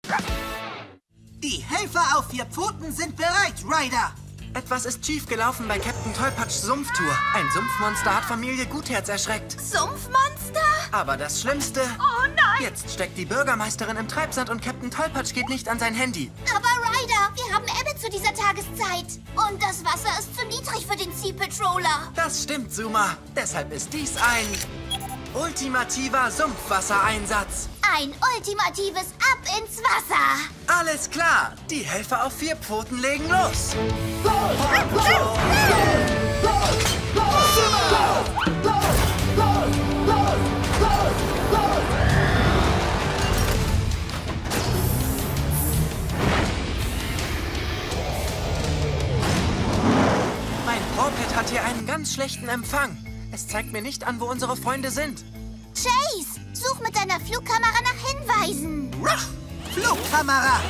Die Helfer auf 4 Pfoten sind bereit, Ryder. Etwas ist schiefgelaufen bei Captain Tollpatschs Sumpftour. Ein Sumpfmonster hat Familie Gutherz erschreckt. Sumpfmonster? Aber das Schlimmste... Oh nein! Jetzt steckt die Bürgermeisterin im Treibsand und Captain Tollpatsch geht nicht an sein Handy. Aber Ryder, wir haben Ebbe zu dieser Tageszeit. Und das Wasser ist zu niedrig für den Sea Patroller. Das stimmt, Zuma. Deshalb ist dies ein ultimativer Sumpfwassereinsatz. Ein ultimatives Ab ins Wasser. Alles klar. Die Helfer auf 4 Pfoten legen los. Mein Pawpad hat hier einen ganz schlechten Empfang. Es zeigt mir nicht an, wo unsere Freunde sind. Chase, such mit deiner Flugkamera nach Hinweisen. Ruff! Flugkamera!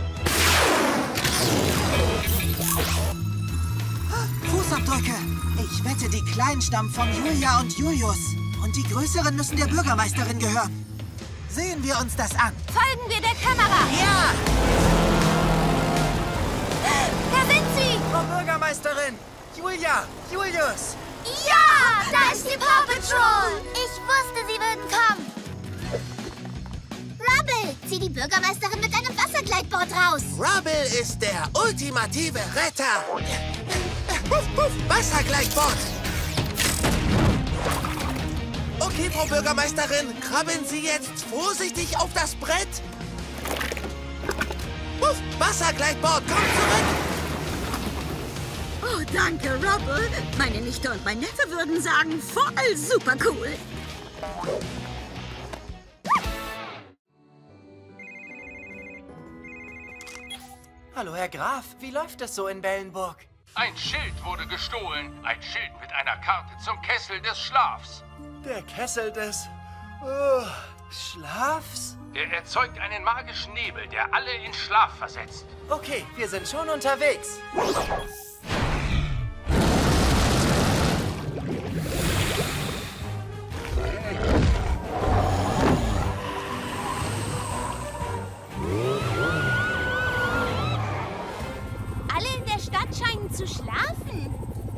Fußabdrücke! Ich wette, die Kleinen stammen von Julia und Julius. Und die Größeren müssen der Bürgermeisterin gehören. Sehen wir uns das an. Folgen wir der Kamera. Ja! Da sind sie. Frau Bürgermeisterin! Julia! Julius! Ja, da ist die Paw Patrol. Ich wusste, sie würden kommen. Rubble, zieh die Bürgermeisterin mit einem Wassergleitboard raus. Rubble ist der ultimative Retter. Puff, puff, Wassergleitboard. Okay, Frau Bürgermeisterin, krabbeln Sie jetzt vorsichtig auf das Brett. Puff, Wassergleitboard, komm zurück. Oh, danke, Rubble. Meine Nichte und mein Neffe würden sagen, voll super cool. Hallo, Herr Graf. Wie läuft es so in Bellenburg? Ein Schild wurde gestohlen. Ein Schild mit einer Karte zum Kessel des Schlafs. Der Kessel des... Schlafs? Er erzeugt einen magischen Nebel, der alle in Schlaf versetzt. Okay, wir sind schon unterwegs. Alle in der Stadt scheinen zu schlafen.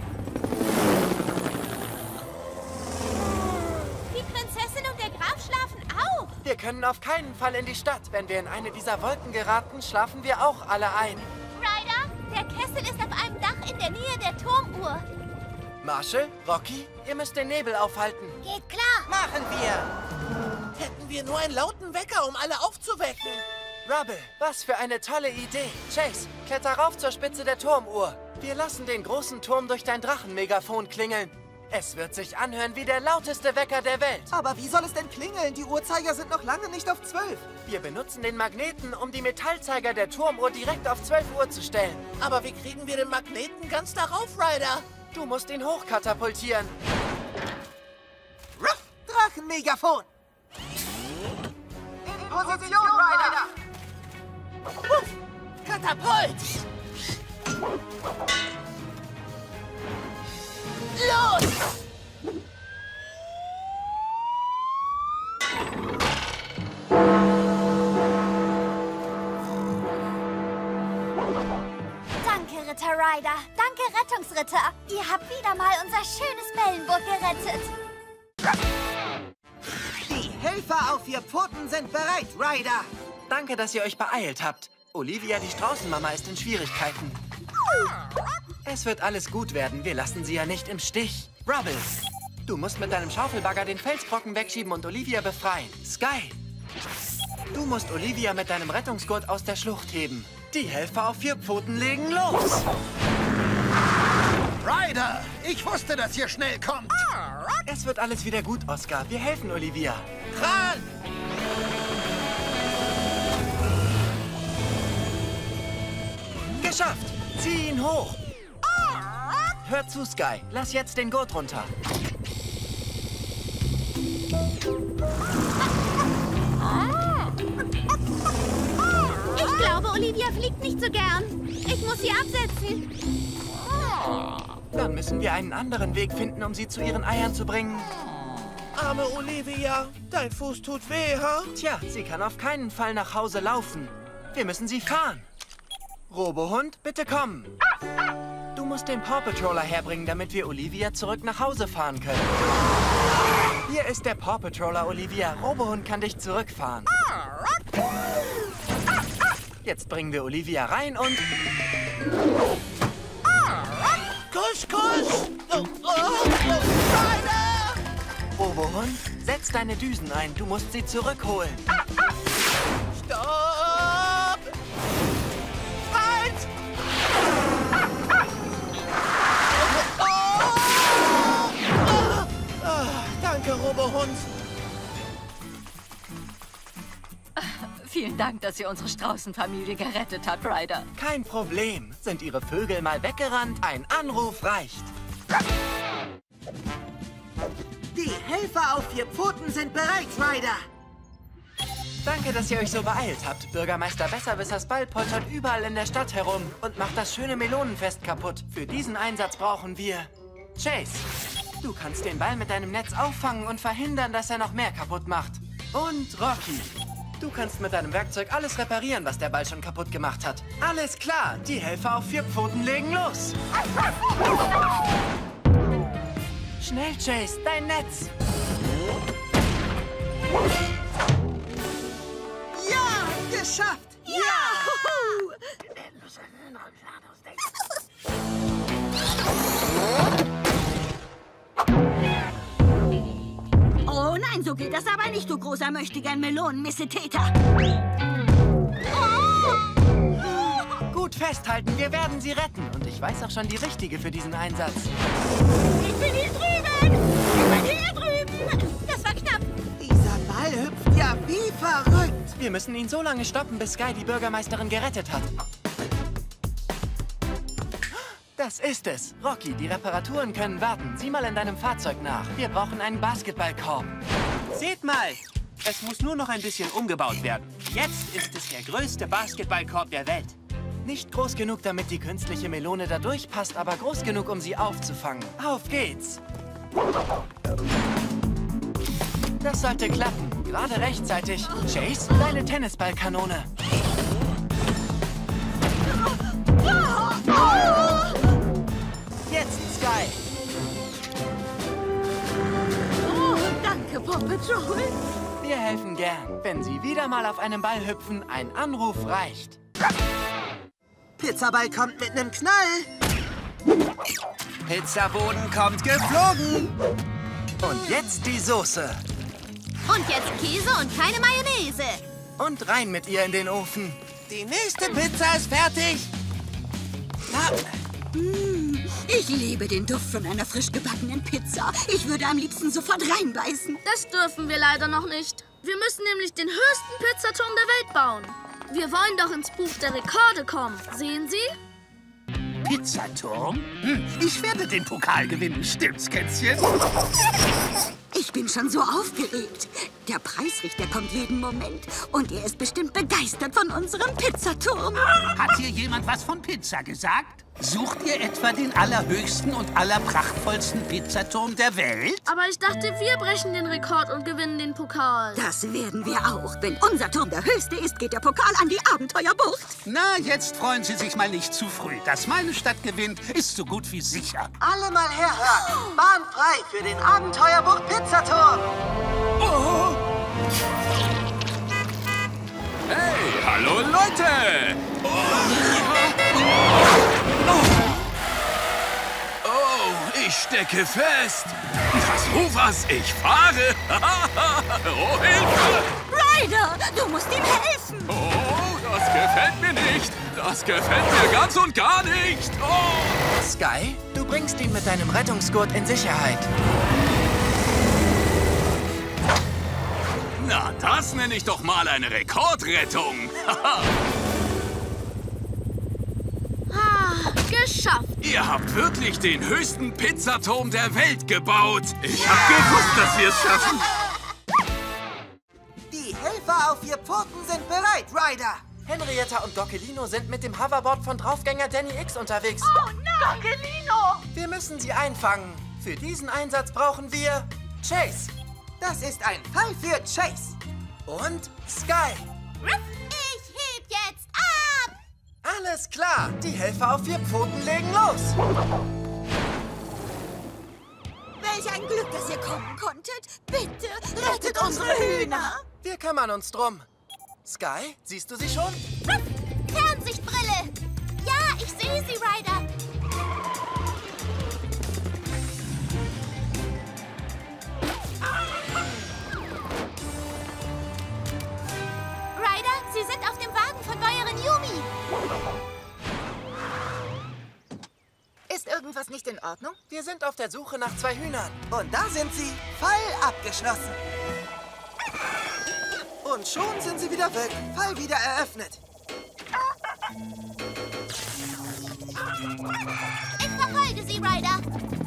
Die Prinzessin und der Graf schlafen auch. Wir können auf keinen Fall in die Stadt. Wenn wir in eine dieser Wolken geraten, schlafen wir auch alle ein. Ryder, der Kessel ist auf einem Dach in der Nähe der Turmuhr. Marshall, Rocky, ihr müsst den Nebel aufhalten. Geht klar. Machen wir! Hätten wir nur einen lauten Wecker, um alle aufzuwecken. Rubble, was für eine tolle Idee. Chase, kletter rauf zur Spitze der Turmuhr. Wir lassen den großen Turm durch dein Drachenmegafon klingeln. Es wird sich anhören wie der lauteste Wecker der Welt. Aber wie soll es denn klingeln? Die Uhrzeiger sind noch lange nicht auf 12. Wir benutzen den Magneten, um die Metallzeiger der Turmuhr direkt auf 12 Uhr zu stellen. Aber wie kriegen wir den Magneten ganz darauf, Ryder? Du musst ihn hochkatapultieren. Ruff! Drachenmegafon! In Position, Ryder! Puff, Katapult! Los! Danke, Ritter Ryder. Danke, Rettungsritter. Ihr habt wieder mal unser schönes Bellenburg gerettet. Die Helfer auf 4 Pfoten sind bereit, Ryder! Danke, dass ihr euch beeilt habt. Olivia, die Straußenmama, ist in Schwierigkeiten. Es wird alles gut werden. Wir lassen sie ja nicht im Stich. Rubble, du musst mit deinem Schaufelbagger den Felsbrocken wegschieben und Olivia befreien. Sky, du musst Olivia mit deinem Rettungsgurt aus der Schlucht heben. Die Helfer auf 4 Pfoten legen los. Ryder, ich wusste, dass ihr schnell kommt. Es wird alles wieder gut, Oscar. Wir helfen Olivia. Kran! Geschafft! Zieh ihn hoch! Hör zu, Sky. Lass jetzt den Gurt runter. Ich glaube, Olivia fliegt nicht so gern. Ich muss sie absetzen. Dann müssen wir einen anderen Weg finden, um sie zu ihren Eiern zu bringen. Arme Olivia, dein Fuß tut weh, ha? Tja, sie kann auf keinen Fall nach Hause laufen. Wir müssen sie fahren. Robohund, bitte komm. Du musst den Paw Patroller herbringen, damit wir Olivia zurück nach Hause fahren können. Hier ist der Paw Patroller, Olivia. Robohund kann dich zurückfahren. Jetzt bringen wir Olivia rein und... Kusch, kusch! Robohund, setz deine Düsen ein. Du musst sie zurückholen. Stopp! Halt! Danke, Robohund. Vielen Dank, dass ihr unsere Straußenfamilie gerettet habt, Ryder. Kein Problem. Sind Ihre Vögel mal weggerannt? Ein Anruf reicht. Die Helfer auf 4 Pfoten sind bereit, Ryder. Danke, dass ihr euch so beeilt habt. Bürgermeister Besserwissers Ball poltert überall in der Stadt herum und macht das schöne Melonenfest kaputt. Für diesen Einsatz brauchen wir... Chase, du kannst den Ball mit deinem Netz auffangen und verhindern, dass er noch mehr kaputt macht. Und Rocky, du kannst mit deinem Werkzeug alles reparieren, was der Ball schon kaputt gemacht hat. Alles klar, die Helfer auf 4 Pfoten legen los. Schnell, Chase, dein Netz. Ja, geschafft. Oh nein, so geht das aber nicht, du großer Möchtegern-Melonen-Missetäter. Gut festhalten, wir werden sie retten. Und ich weiß auch schon die richtige für diesen Einsatz. Ich bin hier drüben! Ich bin hier drüben! Das war knapp. Dieser Ball hüpft ja wie verrückt. Wir müssen ihn so lange stoppen, bis Sky die Bürgermeisterin gerettet hat. Das ist es. Rocky, die Reparaturen können warten. Sieh mal in deinem Fahrzeug nach. Wir brauchen einen Basketballkorb. Seht mal, es muss nur noch ein bisschen umgebaut werden. Jetzt ist es der größte Basketballkorb der Welt. Nicht groß genug, damit die künstliche Melone da durchpasst, aber groß genug, um sie aufzufangen. Auf geht's! Das sollte klappen. Gerade rechtzeitig. Chase, deine Tennisballkanone. Jetzt, Sky. Oh, danke, Paw Patrol. Wir helfen gern. Wenn Sie wieder mal auf einem Ball hüpfen, ein Anruf reicht. Pizzaball kommt mit einem Knall. Pizzaboden kommt geflogen. Und jetzt die Soße. Und jetzt Käse und keine Mayonnaise. Und rein mit ihr in den Ofen. Die nächste Pizza ist fertig. Na, Ich liebe den Duft von einer frisch gebackenen Pizza. Ich würde am liebsten sofort reinbeißen. Das dürfen wir leider noch nicht. Wir müssen nämlich den höchsten Pizzaturm der Welt bauen. Wir wollen doch ins Buch der Rekorde kommen. Sehen Sie? Pizzaturm? Ich werde den Pokal gewinnen, stimmt's, Kätzchen? Ich bin schon so aufgeregt. Der Preisrichter kommt jeden Moment. Und er ist bestimmt begeistert von unserem Pizzaturm. Hat hier jemand was von Pizza gesagt? Sucht ihr etwa den allerhöchsten und allerprachtvollsten Pizzaturm der Welt? Aber ich dachte, wir brechen den Rekord und gewinnen den Pokal. Das werden wir auch. Wenn unser Turm der höchste ist, geht der Pokal an die Abenteuerbucht. Na, jetzt freuen Sie sich mal nicht zu früh. Dass meine Stadt gewinnt, ist so gut wie sicher. Alle mal herhören. Bahn frei für den Abenteuerbucht Pizzaturm. Hey, hallo Leute! Oh, ich stecke fest. Was, ich fahre. Oh, Hilfe! Ryder, du musst ihm helfen. Oh, das gefällt mir nicht. Das gefällt mir ganz und gar nicht. Oh. Sky, du bringst ihn mit deinem Rettungsgurt in Sicherheit. Na, das nenne ich doch mal eine Rekordrettung. Geschafft. Ihr habt wirklich den höchsten Pizzaturm der Welt gebaut. Ich hab gewusst, dass wir es schaffen. Die Helfer auf 4 Pfoten sind bereit, Ryder. Henrietta und Gockelino sind mit dem Hoverboard von Draufgänger Danny X unterwegs. Oh nein! Gockelino! Wir müssen sie einfangen. Für diesen Einsatz brauchen wir Chase Das ist ein Fall für Chase. und Sky. Ich heb jetzt Alles klar, die Helfer auf 4 Pfoten legen los. Welch ein Glück, dass ihr kommen konntet. Bitte, rettet unsere Hühner. Wir kümmern uns drum. Sky, siehst du sie schon? Fernsichtbrille! Ja, ich sehe sie, Ryder. Ryder, Sie sind auf dem Wagen von Bäuerin Yumi. Ist irgendwas nicht in Ordnung? Wir sind auf der Suche nach 2 Hühnern. Und da sind sie. Fall abgeschlossen. Und schon sind sie wieder weg. Fall wieder eröffnet. Ich verfolge Sie, Ryder.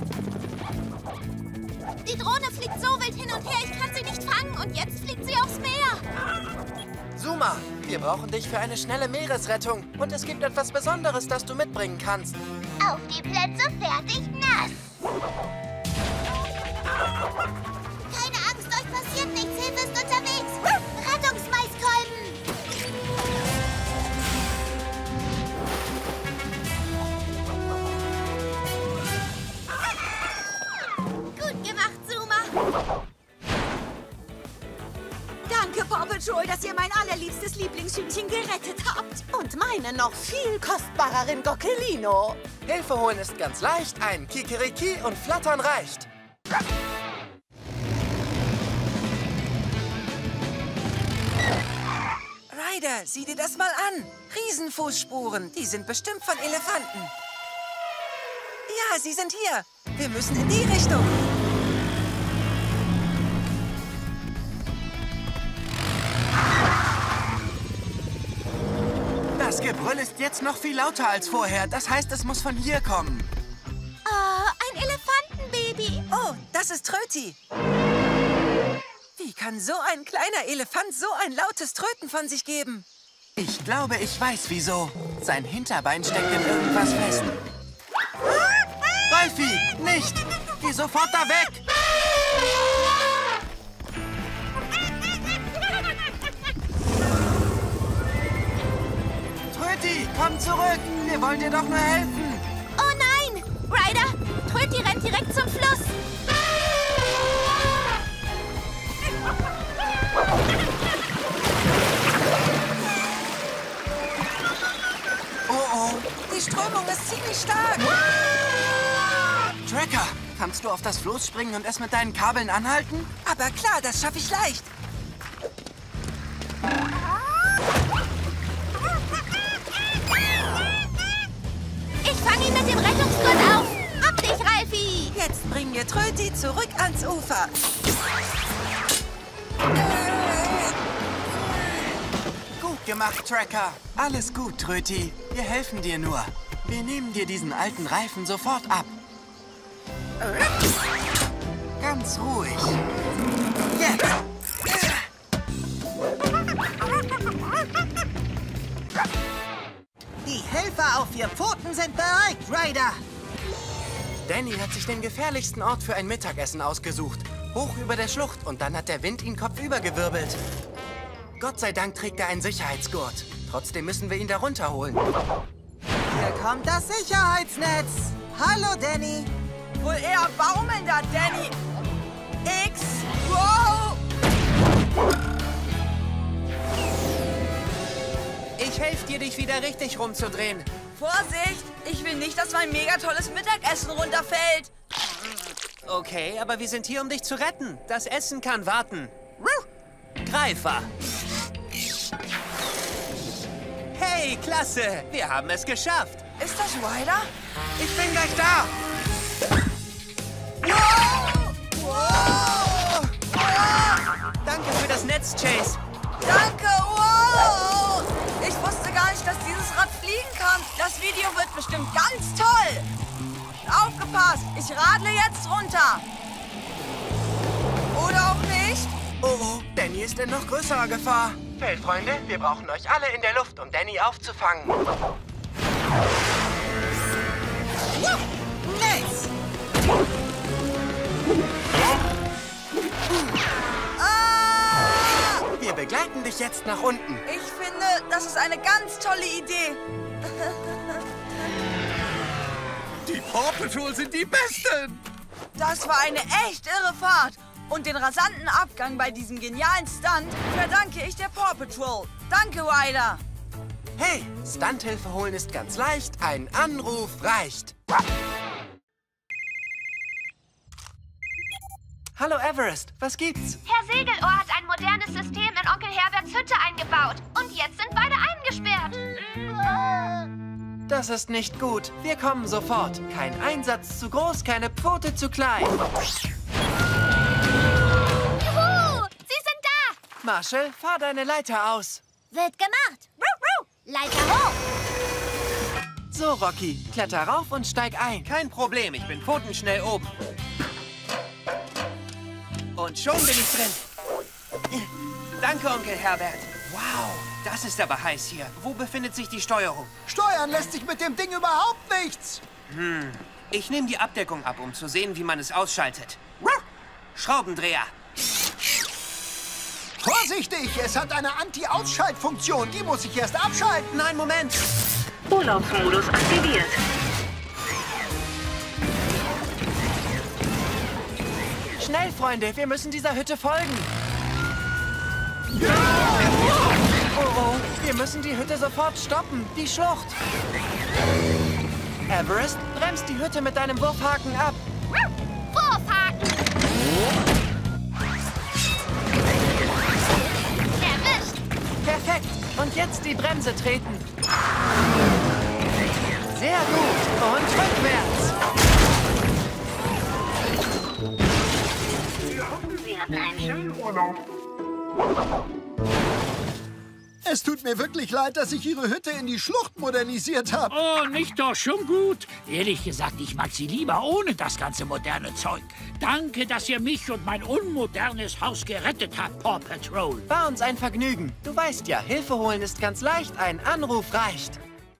Die Drohne fliegt so wild hin und her, ich kann sie nicht fangen. Und jetzt fliegt sie aufs Meer. Zuma, wir brauchen dich für eine schnelle Meeresrettung. Und es gibt etwas Besonderes, das du mitbringen kannst. Auf die Plätze, fertig, nass. Keine Angst, euch passiert nichts. Hilfe ist unterwegs. Rettungsmaiskolben. Gut gemacht, Zuma. Danke, Paw Patrol, dass ihr mein allerliebstes Lieblingshühnchen gerettet habt. Und meine noch viel kostbareren Gockelino. Hilfe holen ist ganz leicht. Ein Kikeriki und Flattern reicht. Ryder, sieh dir das mal an. Riesenfußspuren. Die sind bestimmt von Elefanten. Ja, sie sind hier. Wir müssen in die Richtung. Das Gebrüll ist jetzt noch viel lauter als vorher. Das heißt, es muss von hier kommen. Oh, ein Elefantenbaby. Oh, das ist Tröti. Wie kann so ein kleiner Elefant so ein lautes Tröten von sich geben? Ich glaube, ich weiß wieso. Sein Hinterbein steckt in irgendwas fest. Ralfi, nicht! Geh sofort da weg! Tröti, komm zurück! Wir wollen dir doch nur helfen! Oh nein! Ryder, Tröti rennt direkt zum Fluss. Oh, die Strömung ist ziemlich stark. Tracker, kannst du auf das Floß springen und es mit deinen Kabeln anhalten? Aber klar, das schaffe ich leicht. Ich fange ihn mit dem Rettungsgurt auf. Hab dich, Ralfi! Jetzt bringen wir Tröti zurück ans Ufer. Gut gemacht, Tracker. Alles gut, Tröti. Wir helfen dir nur. Wir nehmen dir diesen alten Reifen sofort ab. Ganz ruhig. Jetzt. Die Helfer auf 4 Pfoten sind bereit, Ryder. Danny hat sich den gefährlichsten Ort für ein Mittagessen ausgesucht. Hoch über der Schlucht und dann hat der Wind ihn kopfüber gewirbelt. Gott sei Dank trägt er einen Sicherheitsgurt. Trotzdem müssen wir ihn da runterholen. Hier kommt das Sicherheitsnetz. Hallo, Danny. Wohl eher baumelnder, Danny. X. Wow. Ich helfe dir, dich wieder richtig rumzudrehen. Vorsicht! Ich will nicht, dass mein mega tolles Mittagessen runterfällt. Okay, aber wir sind hier, um dich zu retten. Das Essen kann warten. Greifer. Hey, klasse. Wir haben es geschafft. Ist das Ryder? Ich bin gleich da. Danke für das Netz, Chase. Danke, wow! Ich wusste gar nicht, dass dieses Rad fliegen kann. Das Video wird bestimmt ganz toll. Aufgepasst, ich radle jetzt runter. Oder auch nicht? Oh, Danny ist in noch größerer Gefahr. Feldfreunde, wir brauchen euch alle in der Luft, um Danny aufzufangen. Netz! Wir begleiten dich jetzt nach unten. Ich finde, das ist eine ganz tolle Idee. Die Paw Patrol sind die Besten! Das war eine echt irre Fahrt. Und den rasanten Abgang bei diesem genialen Stunt verdanke ich der Paw Patrol. Danke, Ryder. Hey, Stunthilfe holen ist ganz leicht. Ein Anruf reicht. Hallo Everest, was gibt's? Herr Segelohr hat ein modernes System in Onkel Herberts Hütte eingebaut. Und jetzt sind beide eingesperrt. Das ist nicht gut. Wir kommen sofort. Kein Einsatz zu groß, keine Pfote zu klein. Juhu! Sie sind da! Marshall, fahr deine Leiter aus. Wird gemacht. Leiter hoch! So, Rocky, kletter rauf und steig ein. Kein Problem, ich bin pfotenschnell oben. Und schon bin ich drin. Danke, Onkel Herbert. Wow, das ist aber heiß hier. Wo befindet sich die Steuerung? Steuern lässt sich mit dem Ding überhaupt nichts. Ich nehme die Abdeckung ab, um zu sehen, wie man es ausschaltet. Schraubendreher. Vorsichtig, es hat eine Anti-Ausschaltfunktion. Die muss ich erst abschalten. Nein, Moment. Urlaubsmodus aktiviert. Schnell, Freunde, wir müssen dieser Hütte folgen. Oh, wir müssen die Hütte sofort stoppen. Die Schlucht. Everest, bremst die Hütte mit deinem Wurfhaken ab. Wurfhaken! Erwischt! Perfekt. Und jetzt die Bremse treten. Sehr gut. Und rückwärts. Sie hatten einen schönen Urlaub. Es tut mir wirklich leid, dass ich Ihre Hütte in die Schlucht modernisiert habe. Oh, nicht doch, schon gut. Ehrlich gesagt, ich mag sie lieber ohne das ganze moderne Zeug. Danke, dass ihr mich und mein unmodernes Haus gerettet habt, Paw Patrol. War uns ein Vergnügen. Du weißt ja, Hilfe holen ist ganz leicht. Ein Anruf reicht.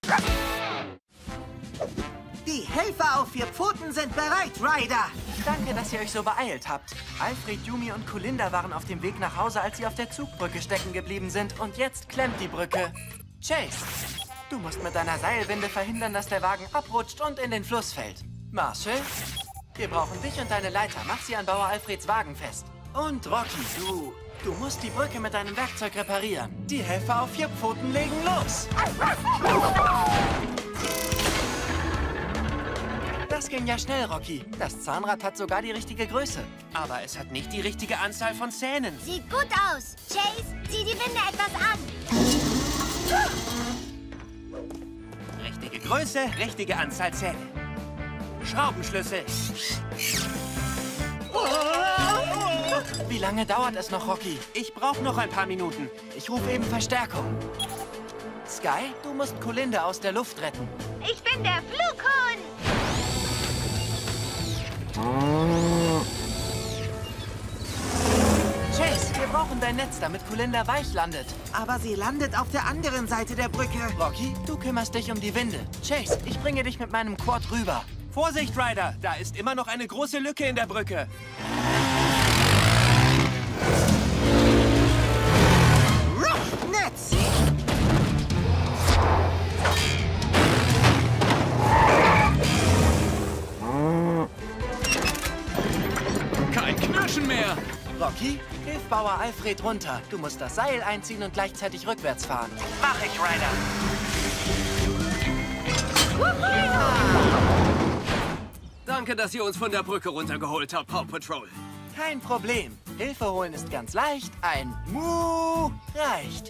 Die Helfer auf 4 Pfoten sind bereit, Ryder. Danke, dass ihr euch so beeilt habt. Alfred, Yumi und Colinda waren auf dem Weg nach Hause, als sie auf der Zugbrücke stecken geblieben sind. Und jetzt klemmt die Brücke. Chase, du musst mit deiner Seilwinde verhindern, dass der Wagen abrutscht und in den Fluss fällt. Marshall, wir brauchen dich und deine Leiter. Mach sie an Bauer Alfreds Wagen fest. Und Rocky, du musst die Brücke mit deinem Werkzeug reparieren. Die Helfer auf 4 Pfoten legen los. Das ging ja schnell, Rocky. Das Zahnrad hat sogar die richtige Größe. Aber es hat nicht die richtige Anzahl von Zähnen. Sieht gut aus. Chase, zieh die Winde etwas an. Richtige Größe, richtige Anzahl Zähne. Schraubenschlüssel. Wie lange dauert es noch, Rocky? Ich brauche noch ein paar Minuten. Ich rufe eben Verstärkung. Sky, du musst Colinda aus der Luft retten. Ich bin der Flughund. Chase, wir brauchen dein Netz, damit Colinda weich landet. Aber sie landet auf der anderen Seite der Brücke. Rocky, du kümmerst dich um die Winde. Chase, ich bringe dich mit meinem Quad rüber. Vorsicht, Ryder! Da ist immer noch eine große Lücke in der Brücke. Netz! Kein Knirschen mehr. Rocky, hilf Bauer Alfred runter. Du musst das Seil einziehen und gleichzeitig rückwärts fahren. Mach ich, Ryder. Danke, dass ihr uns von der Brücke runtergeholt habt, Paw Patrol. Kein Problem. Hilfe holen ist ganz leicht. Ein Mu reicht.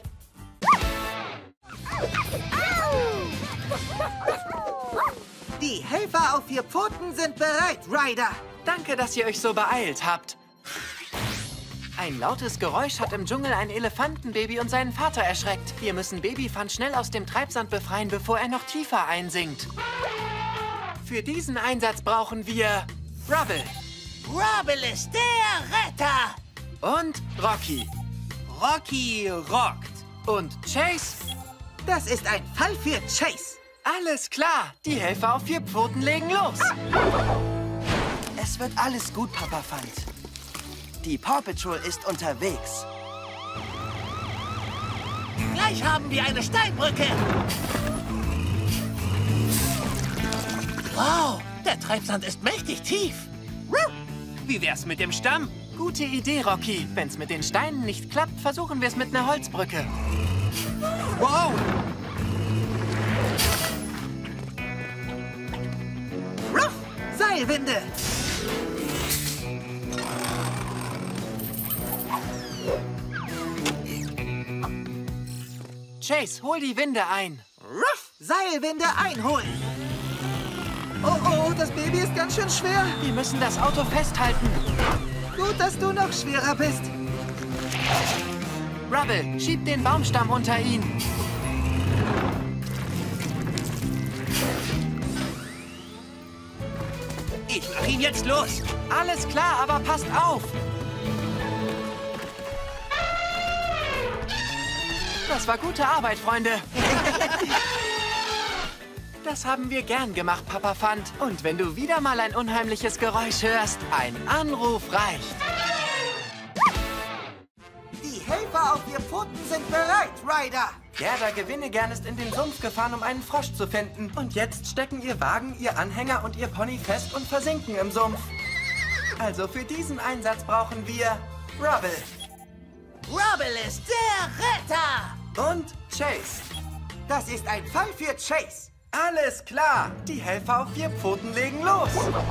Die Helfer auf 4 Pfoten sind bereit, Ryder. Danke, dass ihr euch so beeilt habt. Ein lautes Geräusch hat im Dschungel ein Elefantenbaby und seinen Vater erschreckt. Wir müssen Babyfan schnell aus dem Treibsand befreien, bevor er noch tiefer einsinkt. Für diesen Einsatz brauchen wir Rubble. Rubble ist der Retter. Und Rocky. Rocky rockt. Und Chase? Das ist ein Fall für Chase. Alles klar. Die Helfer auf 4 Pfoten legen los. Es wird alles gut, Papa Fand. Die Paw Patrol ist unterwegs. Gleich haben wir eine Steinbrücke. Der Treibsand ist mächtig tief. Wie wär's mit dem Stamm? Gute Idee, Rocky. Wenn's mit den Steinen nicht klappt, versuchen wir es mit einer Holzbrücke. Wow! Ruff! Seilwinde! Chase, hol die Winde ein. Ruff! Seilwinde einholen! Oh, oh, das Baby ist ganz schön schwer. Wir müssen das Auto festhalten. Gut, dass du noch schwerer bist. Rubble, schieb den Baumstamm unter ihn. Ich mach ihn jetzt los. Alles klar, aber passt auf. Das war gute Arbeit, Freunde. Das haben wir gern gemacht, Papa Pfand. Und wenn du wieder mal ein unheimliches Geräusch hörst, ein Anruf reicht. Die Helfer auf 4 Pfoten sind bereit, Ryder. Gerda Gewinnegern ist in den Sumpf gefahren, um einen Frosch zu finden. Und jetzt stecken ihr Wagen, ihr Anhänger und ihr Pony fest und versinken im Sumpf. Also für diesen Einsatz brauchen wir Rubble. Rubble ist der Retter. Und Chase. Das ist ein Fall für Chase. Alles klar. Die Helfer auf 4 Pfoten legen los.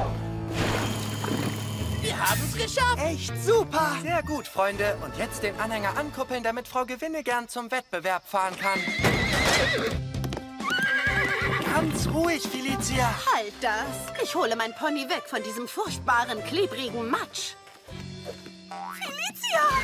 Wir haben es geschafft. Echt super. Sehr gut, Freunde. Und jetzt den Anhänger ankuppeln, damit Frau Gewinnegern zum Wettbewerb fahren kann. Ganz ruhig, Felicia. Halt das. Ich hole mein Pony weg von diesem furchtbaren, klebrigen Matsch. Felicia!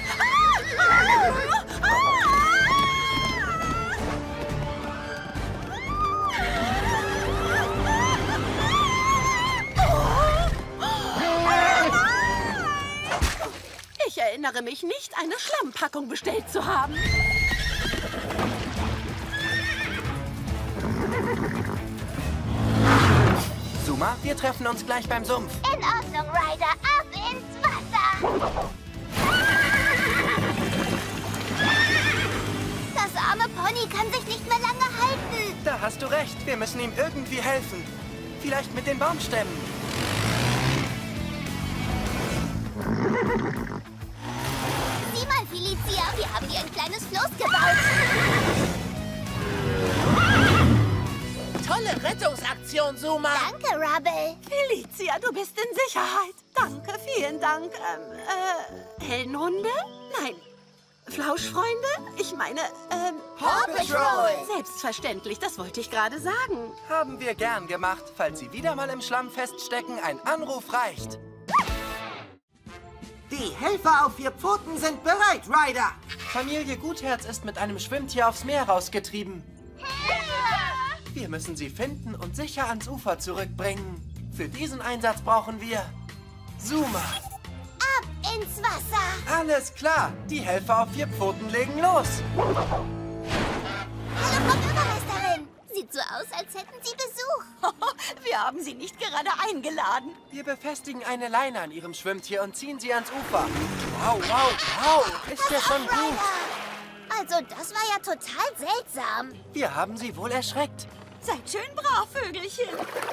Ich erinnere mich nicht, eine Schlammpackung bestellt zu haben. Zuma, wir treffen uns gleich beim Sumpf. In Ordnung, Ryder. Ab ins Wasser. Das arme Pony kann sich nicht mehr lange halten. Da hast du recht. Wir müssen ihm irgendwie helfen. Vielleicht mit den Baumstämmen. Sieh mal, Felicia, wir haben hier ein kleines Floß gebaut. Tolle Rettungsaktion, Zuma. Danke, Rubble. Felicia, du bist in Sicherheit. Danke, vielen Dank. Heldenhunde? Nein. Flauschfreunde? Ich meine, Paw Patrol. Selbstverständlich, das wollte ich gerade sagen. Haben wir gern gemacht. Falls Sie wieder mal im Schlamm feststecken, ein Anruf reicht. Die Helfer auf 4 Pfoten sind bereit, Ryder. Familie Gutherz ist mit einem Schwimmtier aufs Meer rausgetrieben. Wir müssen sie finden und sicher ans Ufer zurückbringen. Für diesen Einsatz brauchen wir Zuma. Ab ins Wasser. Alles klar. Die Helfer auf 4 Pfoten legen los. Hallo, Frau Bürgermeisterin. Sieht so aus, als hätten Sie Besuch. Wir haben sie nicht gerade eingeladen. Wir befestigen eine Leine an ihrem Schwimmtier und ziehen sie ans Ufer. Wow, wow, wow. Ist ja schon gut. Also, das war ja total seltsam. Wir haben sie wohl erschreckt. Seid schön brav, Vögelchen.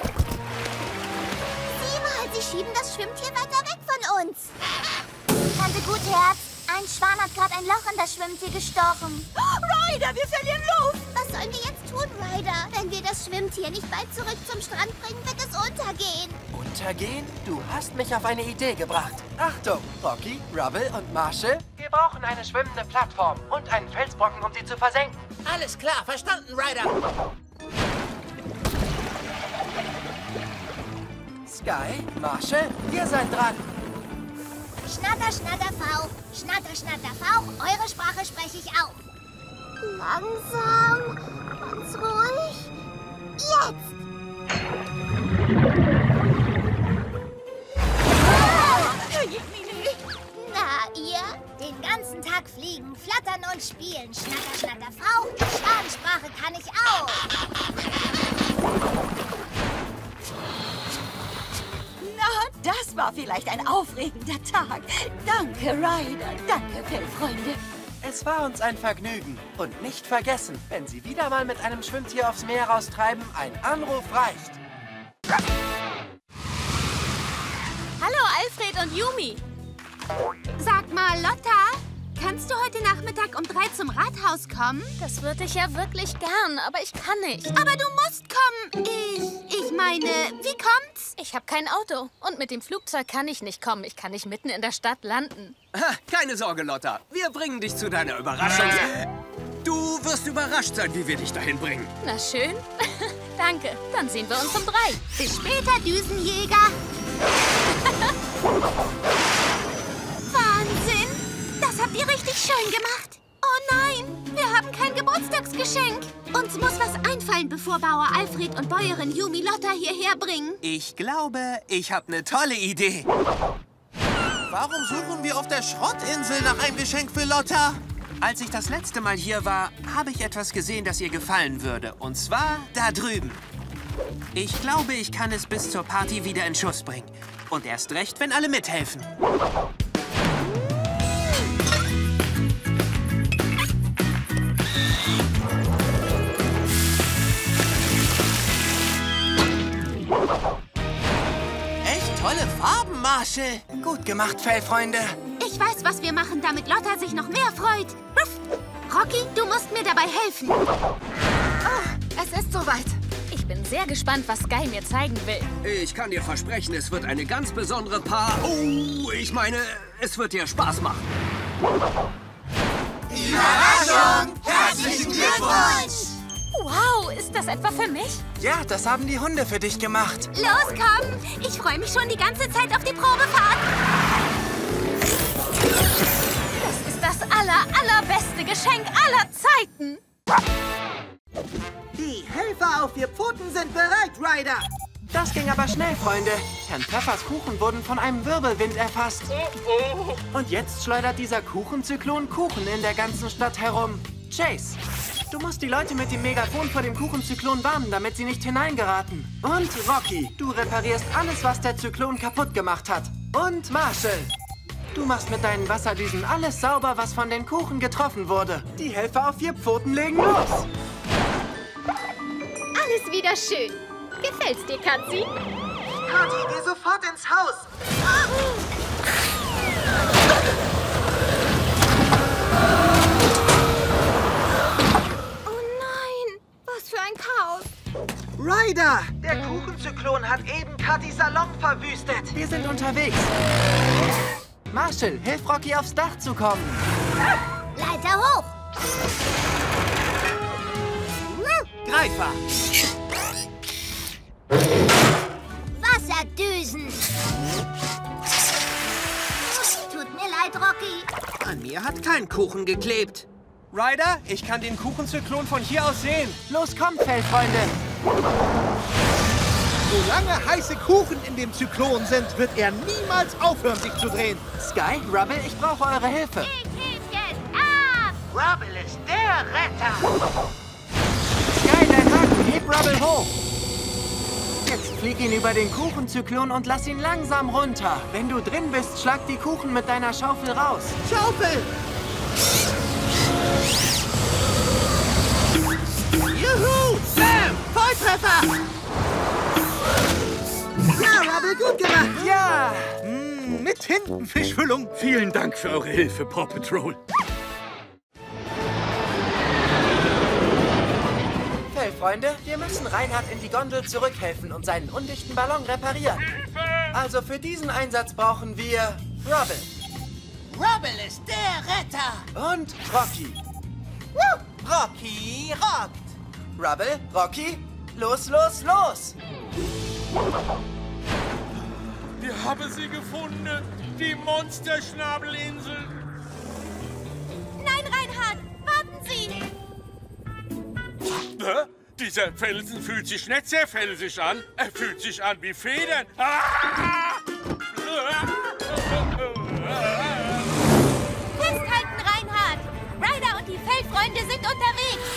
Sieh mal, sie schieben das Schwimmtier weiter weg von uns. Tante Gutherz, ein Schwan hat gerade ein Loch in das Schwimmtier gestochen. Ryder, wir verlieren Luft. Was sollen wir jetzt tun, Ryder? Wenn wir das Schwimmtier nicht bald zurück zum Strand bringen, wird es untergehen. Untergehen? Du hast mich auf eine Idee gebracht. Achtung, Rocky, Rubble und Marshall. Wir brauchen eine schwimmende Plattform und einen Felsbrocken, um sie zu versenken. Alles klar, verstanden, Ryder. Sky, Marshall, ihr seid dran. Schnatter, schnatter, Fauch. Schnatter, schnatter, Fauch. Eure Sprache spreche ich auch. Langsam, ganz ruhig. Jetzt! Na, ihr? Den ganzen Tag fliegen, flattern und spielen. Schnatter, schnatter, Fauch. Schwansprache kann ich auch. Na, das war vielleicht ein aufregender Tag. Danke, Ryder. Danke, Fellfreunde. Es war uns ein Vergnügen. Und nicht vergessen, wenn Sie wieder mal mit einem Schwimmtier aufs Meer raustreiben, ein Anruf reicht. und Yumi. Sag mal, Lotta, kannst du heute Nachmittag um 3 zum Rathaus kommen? Das würde ich ja wirklich gern, aber ich kann nicht. Aber du musst kommen. Ich meine, wie kommt's? Ich habe kein Auto. Und mit dem Flugzeug kann ich nicht kommen. Ich kann nicht mitten in der Stadt landen. Keine Sorge, Lotta. Wir bringen dich zu deiner Überraschung. Du wirst überrascht sein, wie wir dich dahin bringen. Na schön. Danke. Dann sehen wir uns um 3. Bis später, Düsenjäger. Wahnsinn! Das habt ihr richtig schön gemacht. Oh nein, wir haben kein Geburtstagsgeschenk. Uns muss was einfallen, bevor Bauer Alfred und Bäuerin Yumi Lotta hierher bringen. Ich glaube, ich habe eine tolle Idee. Warum suchen wir auf der Schrottinsel nach einem Geschenk für Lotta? Als ich das letzte Mal hier war, habe ich etwas gesehen, das ihr gefallen würde. Und zwar da drüben. Ich glaube, ich kann es bis zur Party wieder in Schuss bringen. Und erst recht, wenn alle mithelfen. Echt tolle Farben, Marshall. Gut gemacht, Fellfreunde. Ich weiß, was wir machen, damit Lotta sich noch mehr freut. Ruff. Rocky, du musst mir dabei helfen. Oh, es ist soweit. Ich bin sehr gespannt, was Sky mir zeigen will. Ich kann dir versprechen, es wird eine ganz besondere ich meine, es wird dir Spaß machen. Überraschung! Herzlichen Glückwunsch! Wow, ist das etwa für mich? Ja, das haben die Hunde für dich gemacht. Los, komm! Ich freue mich schon die ganze Zeit auf die Probefahrt. Das ist das allerbeste Geschenk aller Zeiten. Die Helfer auf 4 Pfoten sind bereit, Ryder. Das ging aber schnell, Freunde. Herrn Pfeffers Kuchen wurden von einem Wirbelwind erfasst. Und jetzt schleudert dieser Kuchenzyklon Kuchen in der ganzen Stadt herum. Chase, du musst die Leute mit dem Megafon vor dem Kuchenzyklon warnen, damit sie nicht hineingeraten. Und Rocky, du reparierst alles, was der Zyklon kaputt gemacht hat. Und Marshall, du machst mit deinen Wasserdüsen alles sauber, was von den Kuchen getroffen wurde. Die Helfer auf 4 Pfoten legen los. Alles wieder schön. Gefällt's dir, Katzi? Kathi, geh sofort ins Haus. Oh nein, was für ein Chaos. Ryder, der Kuchenzyklon hat eben Kathis Salon verwüstet. Wir sind unterwegs. Marshall, hilf Rocky aufs Dach zu kommen. Leiter hoch. Greifer! Wasserdüsen. Tut mir leid, Rocky. An mir hat kein Kuchen geklebt. Ryder, ich kann den Kuchenzyklon von hier aus sehen. Los, kommt, Fellfreunde. Solange heiße Kuchen in dem Zyklon sind, wird er niemals aufhören, sich zu drehen. Sky, Rubble, ich brauche eure Hilfe. Ich heb jetzt ab. Rubble ist der Retter. Sky, dein Haken, heb Rubble hoch. Jetzt flieg ihn über den Kuchenzyklon und lass ihn langsam runter. Wenn du drin bist, schlag die Kuchen mit deiner Schaufel raus. Schaufel! Juhu! Bam! Volltreffer! Ja, Rubble, gut gemacht! Ja! Mit Tintenfischfüllung. Vielen Dank für eure Hilfe, Paw Patrol. Freunde, wir müssen Reinhard in die Gondel zurückhelfen und seinen undichten Ballon reparieren. Also für diesen Einsatz brauchen wir Rubble. Rubble ist der Retter. Und Rocky. Rocky rockt. Rubble, Rocky, los, los, los! Wir haben sie gefunden, die Monsterschnabelinsel. Nein, Reinhard, warten Sie. Hä? Dieser Felsen fühlt sich nicht sehr felsig an. Er fühlt sich an wie Federn. Festhalten, Reinhard. Ryder und die Feldfreunde sind unterwegs.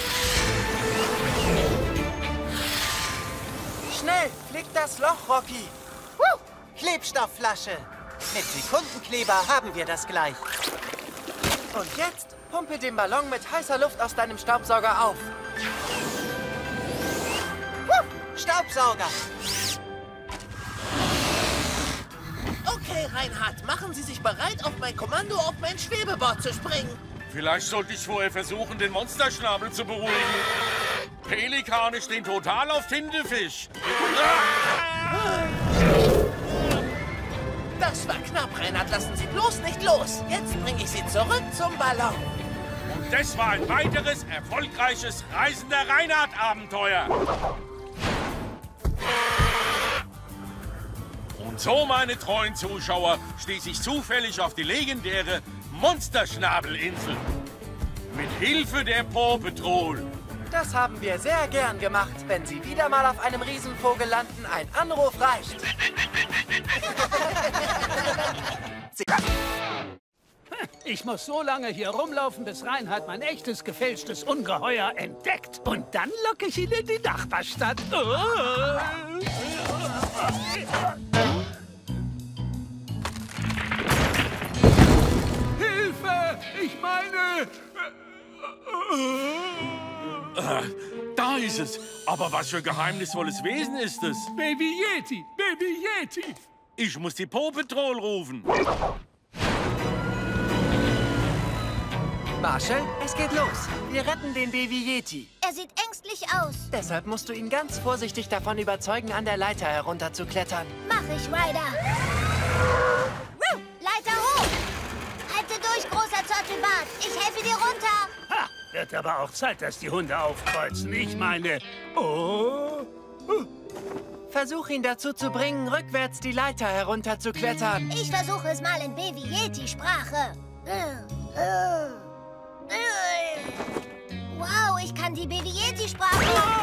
Schnell, flick das Loch, Rocky. Klebstoffflasche. Mit Sekundenkleber haben wir das gleich. Und jetzt pumpe den Ballon mit heißer Luft aus deinem Staubsauger auf. Staubsauger. Okay. Okay, Reinhard, machen Sie sich bereit, auf mein Kommando auf mein Schwebeboard zu springen. Vielleicht sollte ich vorher versuchen, den Monsterschnabel zu beruhigen. Pelikane stehen total auf Tintenfisch. Das war knapp, Reinhard. Lassen Sie bloß nicht los. Jetzt bringe ich Sie zurück zum Ballon. Und das war ein weiteres erfolgreiches Reisen der Reinhard-Abenteuer. Und so, meine treuen Zuschauer, stieß ich zufällig auf die legendäre Monsterschnabelinsel. Mit Hilfe der Paw Patrol. Das haben wir sehr gern gemacht. Wenn Sie wieder mal auf einem Riesenvogel landen, ein Anruf reicht. Ich muss so lange hier rumlaufen, bis Reinhard mein echtes, gefälschtes Ungeheuer entdeckt. Und dann locke ich ihn in die Nachbarstadt. Hilfe! Ich meine... Da ist es. Aber was für ein geheimnisvolles Wesen ist es? Baby Yeti! Baby Yeti! Ich muss die Paw Patrol rufen. Marshall, es geht los. Wir retten den Baby Yeti. Er sieht ängstlich aus. Deshalb musst du ihn ganz vorsichtig davon überzeugen, an der Leiter herunterzuklettern. Mach ich, Ryder. Leiter hoch! Halte durch, großer Zottelbart. Ich helfe dir runter. Ha! Wird aber auch Zeit, dass die Hunde aufkreuzen. Ich meine... Oh! Versuch ihn dazu zu bringen, rückwärts die Leiter herunterzuklettern. Ich versuche es mal in Baby Yeti-Sprache. Wow, ich kann die Baby Yeti-Sprache.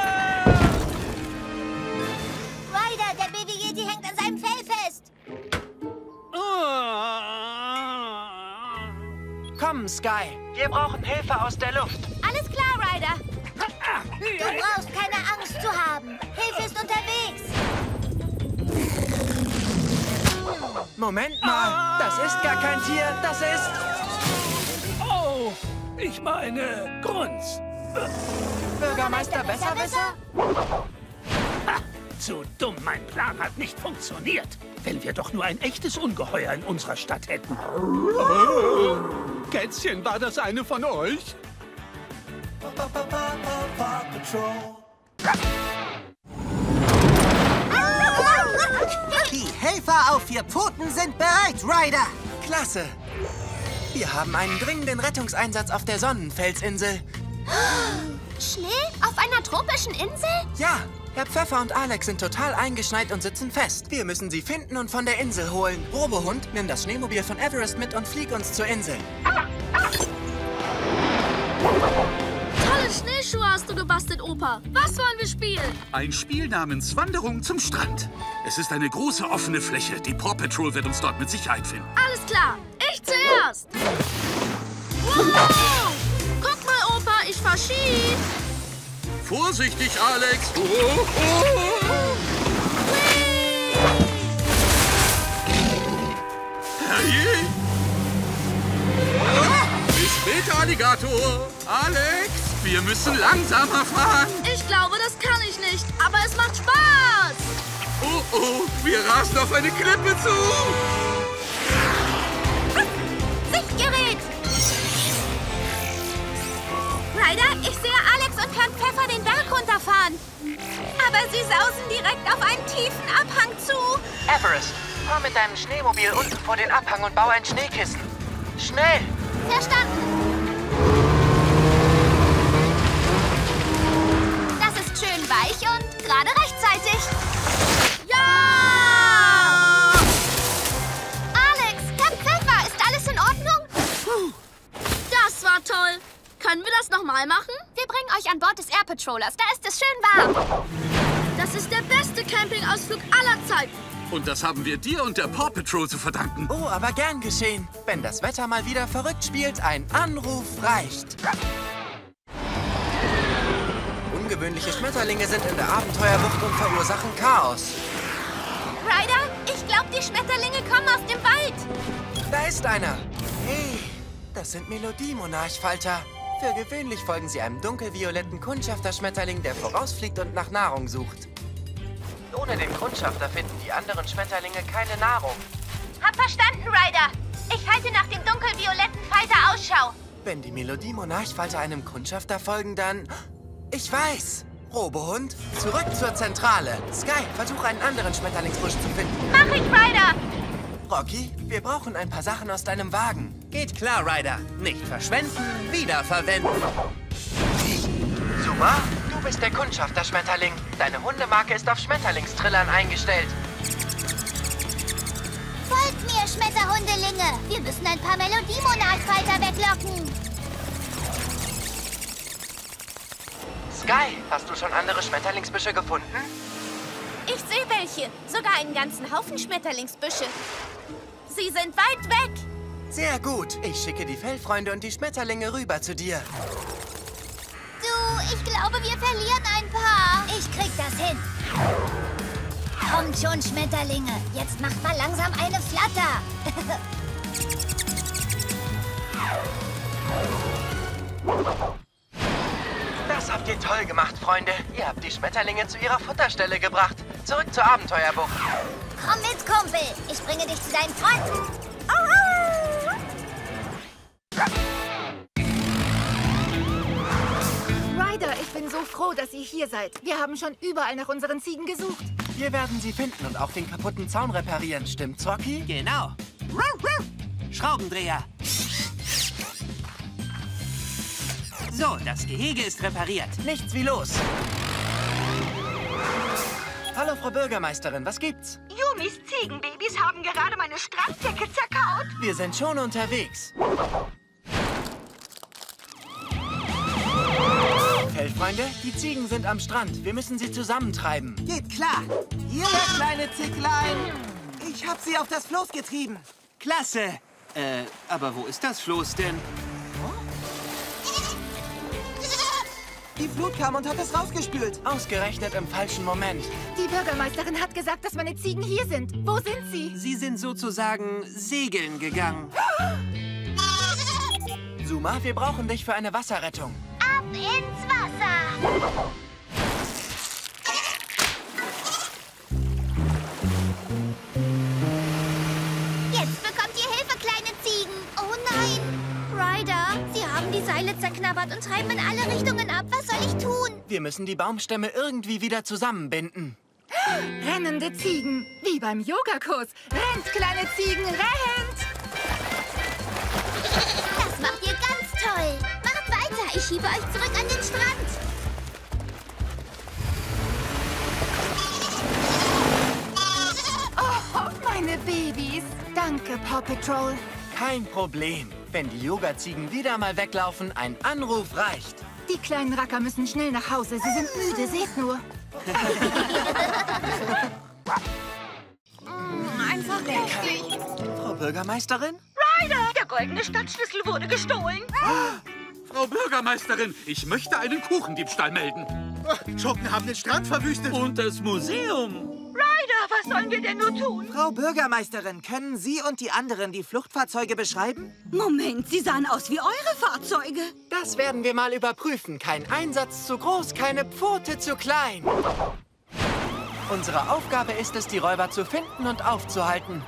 Ryder, der Baby Yeti hängt an seinem Fell fest. Komm, Sky. Wir brauchen Hilfe aus der Luft. Alles klar, Ryder. Du brauchst keine Angst zu haben. Hilfe ist unterwegs. Moment mal. Das ist gar kein Tier. Das ist... Oh, ich meine Grunz. Bürgermeister Besserwisser? Ha, zu dumm. Mein Plan hat nicht funktioniert. Wenn wir doch nur ein echtes Ungeheuer in unserer Stadt hätten. Oh, Kätzchen, war das eine von euch? Die Helfer auf 4 Pfoten sind bereit, Ryder. Klasse. Wir haben einen dringenden Rettungseinsatz auf der Sonnenfelsinsel. Schnee? Auf einer tropischen Insel? Ja, Herr Pfeffer und Alex sind total eingeschneit und sitzen fest. Wir müssen sie finden und von der Insel holen. Robohund, nimm das Schneemobil von Everest mit und flieg uns zur Insel. Tolle Schneeschuhe hast du gebastelt, Opa. Was wollen wir spielen? Ein Spiel namens Wanderung zum Strand. Es ist eine große offene Fläche. Die Paw Patrol wird uns dort mit Sicherheit finden. Alles klar. Ich zuerst. Wow! Guck mal, Opa, ich fahr Ski. Vorsichtig, Alex. Herrje! Bis später, Alligator. Alex, wir müssen langsamer fahren. Ich glaube, das kann ich nicht, aber es macht Spaß. Oh, wir rasen auf eine Klippe zu. Sichtgerät! Ryder, ich sehe Alex und Herrn Pfeffer den Berg runterfahren. Aber sie sausen direkt auf einen tiefen Abhang zu. Everest, fahr mit deinem Schneemobil unten vor den Abhang und bau ein Schneekissen. Schnell! Verstanden. Das ist schön weich und gerade rechtzeitig. Ja! Alex, Herr Pfeffer, ist alles in Ordnung? Das war toll. Können wir das nochmal machen? Wir bringen euch an Bord des Air Patrollers. Da ist es schön warm. Das ist der beste Campingausflug aller Zeiten. Und das haben wir dir und der Paw Patrol zu verdanken. Oh, aber gern geschehen. Wenn das Wetter mal wieder verrückt spielt, ein Anruf reicht. Ungewöhnliche Schmetterlinge sind in der Abenteuerbucht und verursachen Chaos. Ryder, ich glaube, die Schmetterlinge kommen aus dem Wald. Da ist einer. Hey, das sind Melodie-Monarchfalter. Für gewöhnlich folgen sie einem dunkelvioletten Kundschafterschmetterling, der vorausfliegt und nach Nahrung sucht. Ohne den Kundschafter finden die anderen Schmetterlinge keine Nahrung. Hab verstanden, Ryder. Ich halte nach dem dunkelvioletten Falter Ausschau. Wenn die Melodie-Monarch-Falter einem Kundschafter folgen, dann... Ich weiß! Robohund, zurück zur Zentrale. Sky, versuch einen anderen Schmetterlingsbusch zu finden. Mach ich, Ryder! Rocky, wir brauchen ein paar Sachen aus deinem Wagen. Geht klar, Ryder. Nicht verschwenden, wiederverwenden. Zuma, du bist der Kundschafter-Schmetterling. Deine Hundemarke ist auf Schmetterlingstrillern eingestellt. Folgt mir, Schmetterhundelinge. Wir müssen ein paar Melodie-Monarch-Falter weglocken. Sky, hast du schon andere Schmetterlingsbüsche gefunden? Ich sehe welche. Sogar einen ganzen Haufen Schmetterlingsbüsche. Sie sind weit weg. Sehr gut. Ich schicke die Fellfreunde und die Schmetterlinge rüber zu dir. Du, ich glaube, wir verlieren ein paar. Ich krieg das hin. Kommt schon, Schmetterlinge. Jetzt macht mal langsam eine Flatter. Das habt ihr toll gemacht, Freunde. Ihr habt die Schmetterlinge zu ihrer Futterstelle gebracht. Zurück zur Abenteuerbucht. Komm mit, Kumpel. Ich bringe dich zu deinen Freunden. Ryder, ich bin so froh, dass ihr hier seid. Wir haben schon überall nach unseren Ziegen gesucht. Wir werden sie finden und auch den kaputten Zaun reparieren. Stimmt's, Rocky? Genau. Schraubendreher. So, das Gehege ist repariert. Nichts wie los. Hallo, Frau Bürgermeisterin, was gibt's? Yumis Ziegenbabys haben gerade meine Stranddecke zerkaut. Wir sind schon unterwegs. Fellfreunde, die Ziegen sind am Strand. Wir müssen sie zusammentreiben. Geht klar. Hier, kleine Zicklein. Ich hab sie auf das Floß getrieben. Klasse. Aber wo ist das Floß denn? Die Flut kam und hat es rausgespült. Ausgerechnet im falschen Moment. Die Bürgermeisterin hat gesagt, dass meine Ziegen hier sind. Wo sind sie? Sie sind sozusagen segeln gegangen. Zuma, wir brauchen dich für eine Wasserrettung. Ab ins Wasser. Jetzt bekommt ihr Hilfe, kleine Ziegen. Oh nein. Ryder, sie haben die Seile zerknabbert und treiben in alle Richtungen ab. Was soll ich tun? Wir müssen die Baumstämme irgendwie wieder zusammenbinden. Rennende Ziegen, wie beim Yogakurs. Rennt, kleine Ziegen, rennt! Das macht ihr ganz toll. Macht weiter, ich schiebe euch zurück an den Strand. Oh, meine Babys. Danke, Paw Patrol. Kein Problem. Wenn die Yoga-Ziegen wieder mal weglaufen, ein Anruf reicht. Die kleinen Racker müssen schnell nach Hause. Sie sind müde, seht nur. Einfach richtig. Frau Bürgermeisterin? Ryder, der goldene Stadtschlüssel wurde gestohlen. Frau Bürgermeisterin, ich möchte einen Kuchendiebstahl melden. Schurken haben den Strand verwüstet. Und das Museum. Ryder, was sollen wir denn nur tun? Frau Bürgermeisterin, können Sie und die anderen die Fluchtfahrzeuge beschreiben? Moment, sie sahen aus wie eure Fahrzeuge. Das werden wir mal überprüfen. Kein Einsatz zu groß, keine Pfote zu klein. Unsere Aufgabe ist es, die Räuber zu finden und aufzuhalten.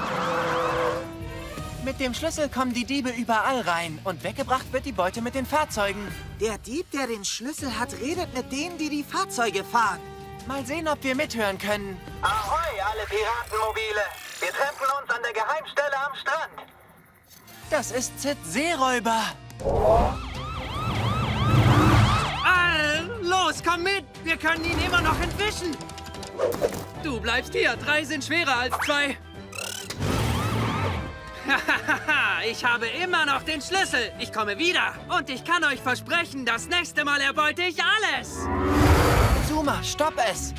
Mit dem Schlüssel kommen die Diebe überall rein und weggebracht wird die Beute mit den Fahrzeugen. Der Dieb, der den Schlüssel hat, redet mit denen, die die Fahrzeuge fahren. Mal sehen, ob wir mithören können. Ahoi, alle Piratenmobile! Wir treffen uns an der Geheimstelle am Strand. Das ist Sid Seeräuber. Los, komm mit! Wir können ihn immer noch entwischen. Du bleibst hier. 3 sind schwerer als 2. Ich habe immer noch den Schlüssel. Ich komme wieder. Und ich kann euch versprechen, das nächste Mal erbeute ich alles. Zuma, stopp es!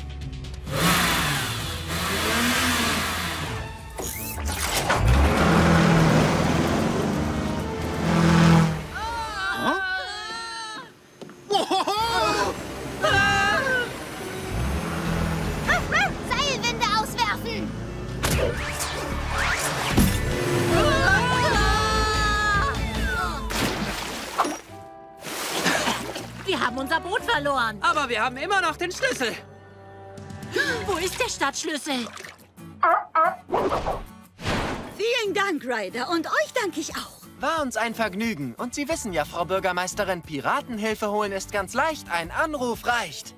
Seilwinde auswerfen! Wir haben unser Boot verloren. Aber wir haben immer noch den Schlüssel. Wo ist der Stadtschlüssel? Vielen Dank, Ryder. Und euch danke ich auch. War uns ein Vergnügen. Und Sie wissen ja, Frau Bürgermeisterin, Piratenhilfe holen ist ganz leicht. Ein Anruf reicht.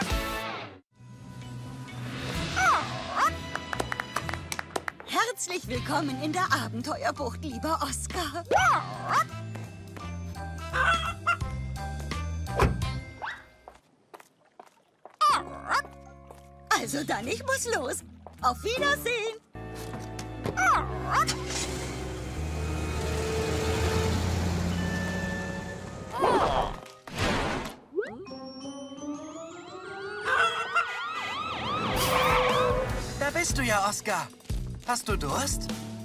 Herzlich willkommen in der Abenteuerbucht, lieber Oskar. Also dann, ich muss los. Auf Wiedersehen. Da bist du ja, Oskar. Hast du Durst?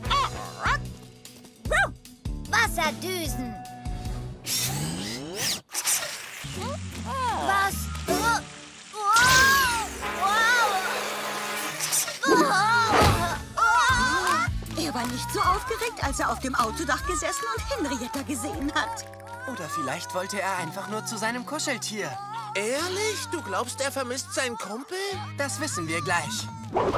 Wasserdüsen. Was? Er war nicht so aufgeregt, als er auf dem Autodach gesessen und Henrietta gesehen hat. Oder vielleicht wollte er einfach nur zu seinem Kuscheltier. Ehrlich? Du glaubst, er vermisst seinen Kumpel? Das wissen wir gleich.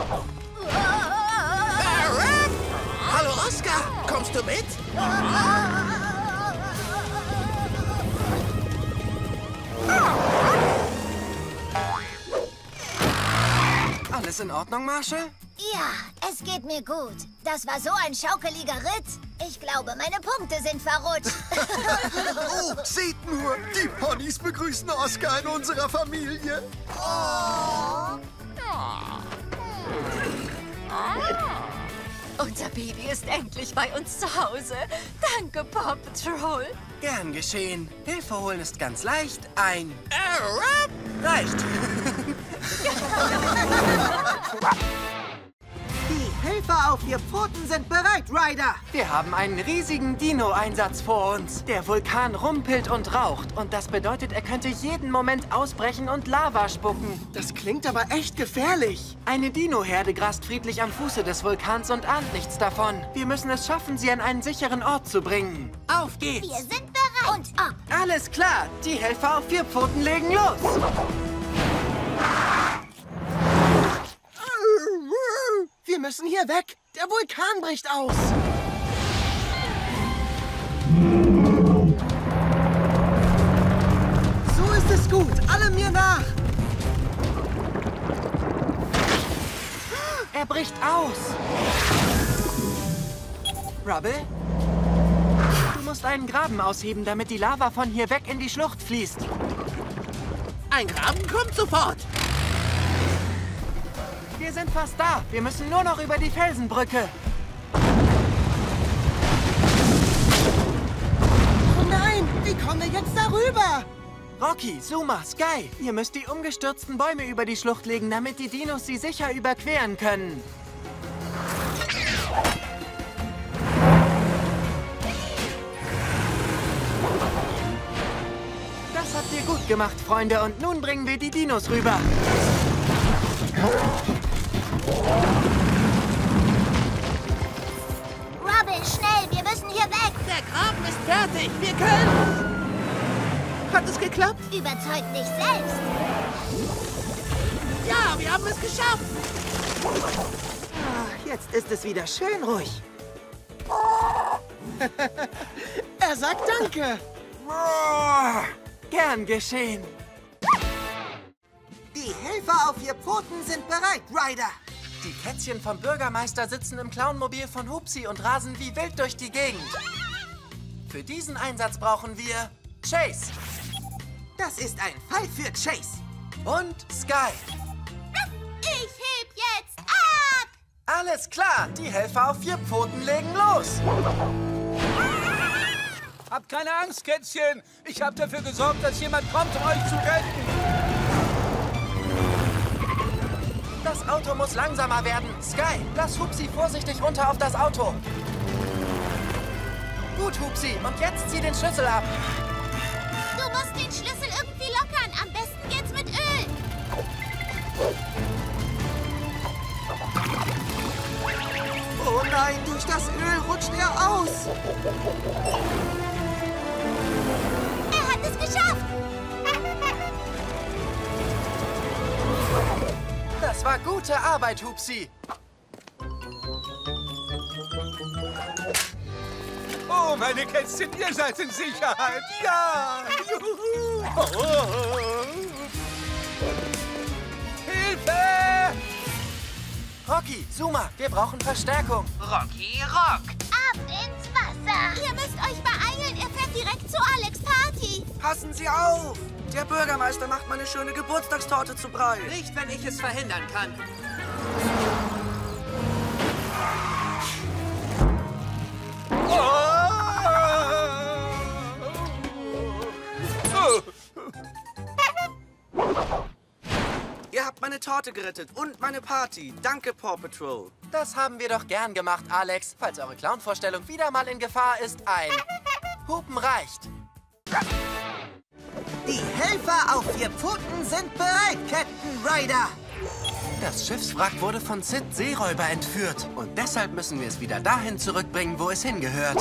Hallo, Oskar. Kommst du mit? Alles in Ordnung, Marshall? Ja, es geht mir gut. Das war so ein schaukeliger Ritt. Ich glaube, meine Punkte sind verrutscht. Oh, seht nur, die Ponys begrüßen Oskar in unserer Familie. Unser Baby ist endlich bei uns zu Hause. Danke, Paw Patrol. Gern geschehen. Hilfe holen ist ganz leicht. Ein reicht. Die Helfer auf 4 Pfoten sind bereit, Ryder. Wir haben einen riesigen Dino-Einsatz vor uns. Der Vulkan rumpelt und raucht. Und das bedeutet, er könnte jeden Moment ausbrechen und Lava spucken. Das klingt aber echt gefährlich. Eine Dino-Herde grast friedlich am Fuße des Vulkans und ahnt nichts davon. Wir müssen es schaffen, sie an einen sicheren Ort zu bringen. Auf geht's! Wir sind bereit. Und ab. Alles klar. Die Helfer auf 4 Pfoten legen los. Wir müssen hier weg. Der Vulkan bricht aus. So ist es gut. Alle mir nach. Er bricht aus. Rubble? Du musst einen Graben ausheben, damit die Lava von hier weg in die Schlucht fließt. Ein Graben kommt sofort. Wir sind fast da. Wir müssen nur noch über die Felsenbrücke. Oh nein, wie kommen wir jetzt darüber? Rocky, Zuma, Sky, ihr müsst die umgestürzten Bäume über die Schlucht legen, damit die Dinos sie sicher überqueren können. Das habt ihr gut gemacht, Freunde. Und nun bringen wir die Dinos rüber. Rubble, schnell, wir müssen hier weg. Der Graben ist fertig. Wir können. Hat es geklappt? Überzeugt dich selbst. Ja, wir haben es geschafft. Jetzt ist es wieder schön ruhig. Er sagt Danke. Gern geschehen. Die Helfer auf 4 Pfoten sind bereit, Ryder. Die Kätzchen vom Bürgermeister sitzen im Clownmobil von Hupsi und rasen wie wild durch die Gegend. Für diesen Einsatz brauchen wir Chase. Das ist ein Fall für Chase. Und Sky. Ich heb jetzt ab. Alles klar, die Helfer auf 4 Pfoten legen los. Habt keine Angst, Kätzchen. Ich habe dafür gesorgt, dass jemand kommt, um euch zu retten. Das Auto muss langsamer werden. Sky, lass Hupsi vorsichtig runter auf das Auto. Gut, Hupsi. Und jetzt zieh den Schlüssel ab. Du musst den Schlüssel irgendwie lockern. Am besten geht's mit Öl. Oh nein, durch das Öl rutscht er aus. Er hat es geschafft. Das war gute Arbeit, Hupsi. Oh, meine Kätzchen, ihr seid in Sicherheit. Ja! Juhu. Oh. Hilfe! Rocky, Zuma, wir brauchen Verstärkung. Rocky rockt. Ab ins Wasser. Ihr müsst euch beeilen. Er fährt direkt zu Alex' Party. Passen Sie auf! Der Bürgermeister macht meine schöne Geburtstagstorte zu breit. Nicht, wenn ich es verhindern kann. Ihr habt meine Torte gerettet und meine Party. Danke, Paw Patrol. Das haben wir doch gern gemacht, Alex. Falls eure Clown-Vorstellung wieder mal in Gefahr ist, ein Hupen reicht. Die Helfer auf 4 Pfoten sind bereit, Captain Ryder. Das Schiffswrack wurde von Sid Seeräuber entführt. Und deshalb müssen wir es wieder dahin zurückbringen, wo es hingehört.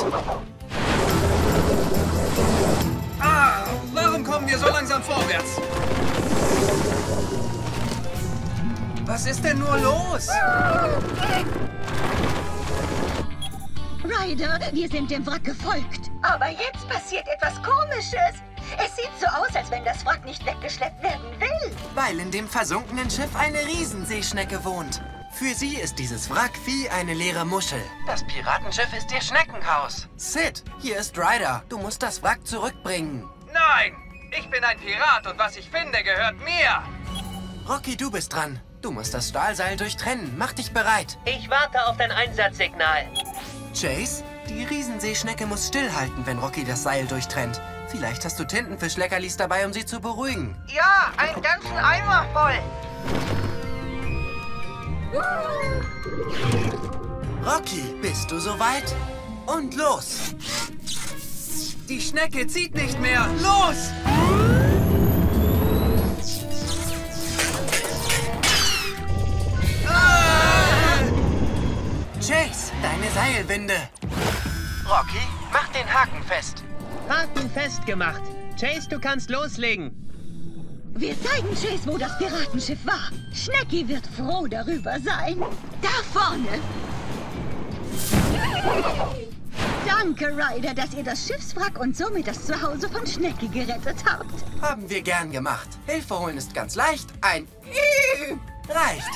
Warum kommen wir so langsam vorwärts? Was ist denn nur los? Ryder, wir sind dem Wrack gefolgt. Aber jetzt passiert etwas Komisches. Es sieht so aus, als wenn das Wrack nicht weggeschleppt werden will. Weil in dem versunkenen Schiff eine Riesenseeschnecke wohnt. Für sie ist dieses Wrack wie eine leere Muschel. Das Piratenschiff ist ihr Schneckenhaus. Sid, hier ist Ryder. Du musst das Wrack zurückbringen. Nein! Ich bin ein Pirat und was ich finde, gehört mir! Rocky, du bist dran. Du musst das Stahlseil durchtrennen. Mach dich bereit. Ich warte auf dein Einsatzsignal. Chase, die Riesenseeschnecke muss stillhalten, wenn Rocky das Seil durchtrennt. Vielleicht hast du Tintenfischleckerlis dabei, um sie zu beruhigen. Ja, einen ganzen Eimer voll. Rocky, bist du soweit? Und los! Die Schnecke zieht nicht mehr. Los! Chase, deine Seilwinde. Rocky, mach den Haken fest. Haken festgemacht. Chase, du kannst loslegen. Wir zeigen Chase, wo das Piratenschiff war. Schnecki wird froh darüber sein. Da vorne. Danke, Ryder, dass ihr das Schiffswrack und somit das Zuhause von Schnecki gerettet habt. Haben wir gern gemacht. Hilfe holen ist ganz leicht. Ein reicht.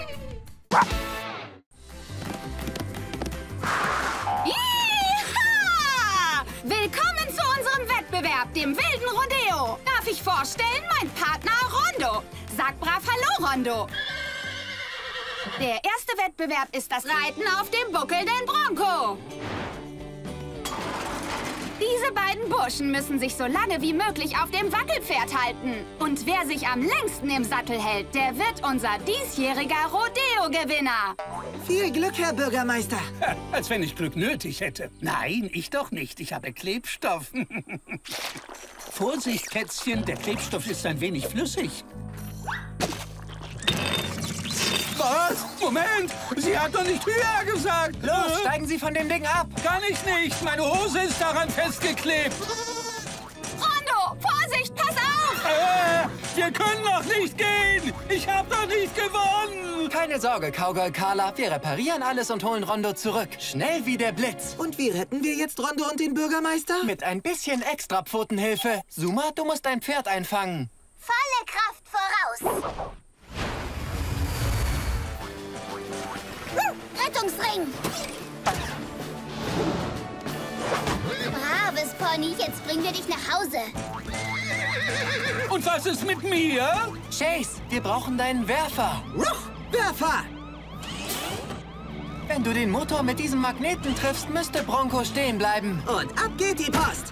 Yeeha! Willkommen zu unserem Wettbewerb, dem wilden Rodeo. Darf ich vorstellen, mein Partner Rondo. Sag brav Hallo, Rondo. Der erste Wettbewerb ist das Reiten auf dem buckelnden Bronco. Diese beiden Burschen müssen sich so lange wie möglich auf dem Wackelpferd halten. Und wer sich am längsten im Sattel hält, der wird unser diesjähriger Rodeo-Gewinner. Viel Glück, Herr Bürgermeister. Als wenn ich Glück nötig hätte. Nein, ich doch nicht. Ich habe Klebstoff. Vorsicht, Kätzchen, der Klebstoff ist ein wenig flüssig. Was? Moment! Sie hat doch nicht höher gesagt! Los, steigen Sie von dem Ding ab! Kann ich nicht! Meine Hose ist daran festgeklebt! Rondo, Vorsicht, pass auf! Wir können noch nicht gehen! Ich hab doch nicht gewonnen! Keine Sorge, Cowgirl Carla. Wir reparieren alles und holen Rondo zurück. Schnell wie der Blitz. Und wie retten wir jetzt Rondo und den Bürgermeister? Mit ein bisschen extra Pfotenhilfe. Zuma, du musst dein Pferd einfangen. Volle Kraft voraus. Rettungsring! Braves Pony, jetzt bringen wir dich nach Hause. Und was ist mit mir? Chase, wir brauchen deinen Werfer. Werfer! Wenn du den Motor mit diesem Magneten triffst, müsste Bronco stehen bleiben. Und ab geht die Post.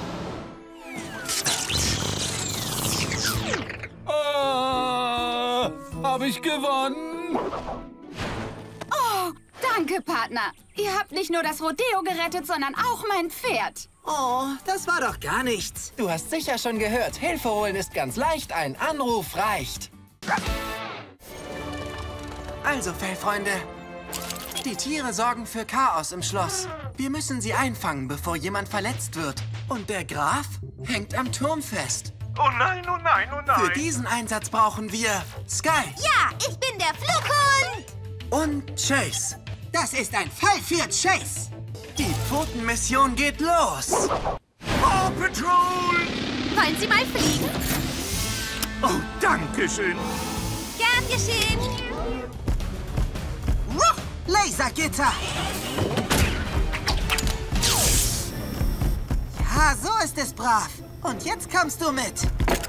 Habe ich gewonnen? Oh, danke, Partner. Ihr habt nicht nur das Rodeo gerettet, sondern auch mein Pferd. Oh, das war doch gar nichts. Du hast sicher schon gehört, Hilfe holen ist ganz leicht, ein Anruf reicht. Also, Fellfreunde, die Tiere sorgen für Chaos im Schloss. Wir müssen sie einfangen, bevor jemand verletzt wird. Und der Graf hängt am Turm fest. Oh nein, oh nein, oh nein. Für diesen Einsatz brauchen wir Sky. Ja, ich bin der Flughund. Und Chase. Das ist ein Fall für Chase. Die Pfotenmission geht los. Paw Patrol! Wollen Sie mal fliegen? Oh, danke schön. Gern geschehen. Lasergitter. Ja, so ist es brav. Und jetzt kommst du mit.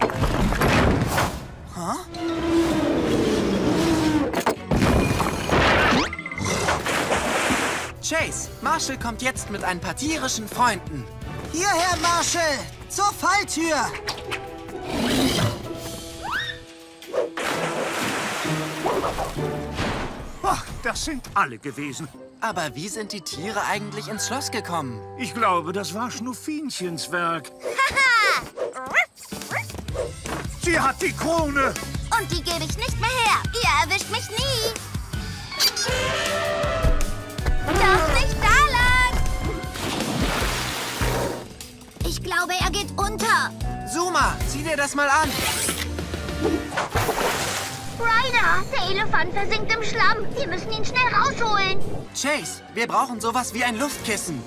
Huh? Chase, Marshall kommt jetzt mit ein paar tierischen Freunden. Hierher, Marshall! Zur Falltür! Ach, das sind alle gewesen. Aber wie sind die Tiere eigentlich ins Schloss gekommen? Ich glaube, das war Schnuffinchens Werk. Sie hat die Krone. Und die gebe ich nicht mehr her. Ihr erwischt mich nie. Doch nicht da lang. Ich glaube, er geht unter. Zuma, zieh dir das mal an. Ryder, der Elefant versinkt im Schlamm. Wir müssen ihn schnell rausholen. Chase, wir brauchen sowas wie ein Luftkissen.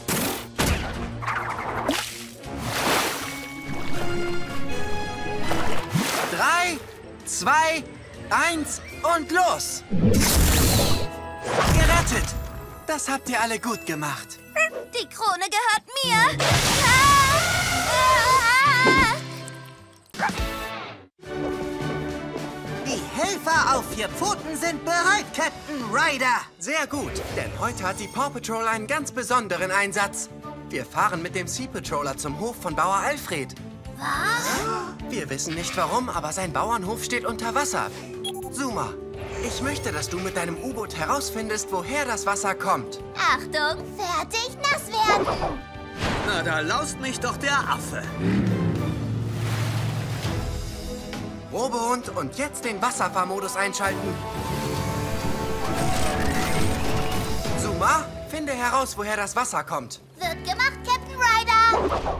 Drei, 2, 1 und los! Gerettet! Das habt ihr alle gut gemacht. Die Krone gehört mir. Die Helfer auf 4 Pfoten sind bereit, Captain Ryder. Sehr gut, denn heute hat die Paw Patrol einen ganz besonderen Einsatz. Wir fahren mit dem Sea Patroller zum Hof von Bauer Alfred. Was? Wir wissen nicht warum, aber sein Bauernhof steht unter Wasser. Zuma, ich möchte, dass du mit deinem U-Boot herausfindest, woher das Wasser kommt. Achtung, fertig, nass werden. Na, da laust mich doch der Affe. Robehund und jetzt den Wasserfahrmodus einschalten. Zuma, finde heraus, woher das Wasser kommt. Wird gemacht, Captain Ryder.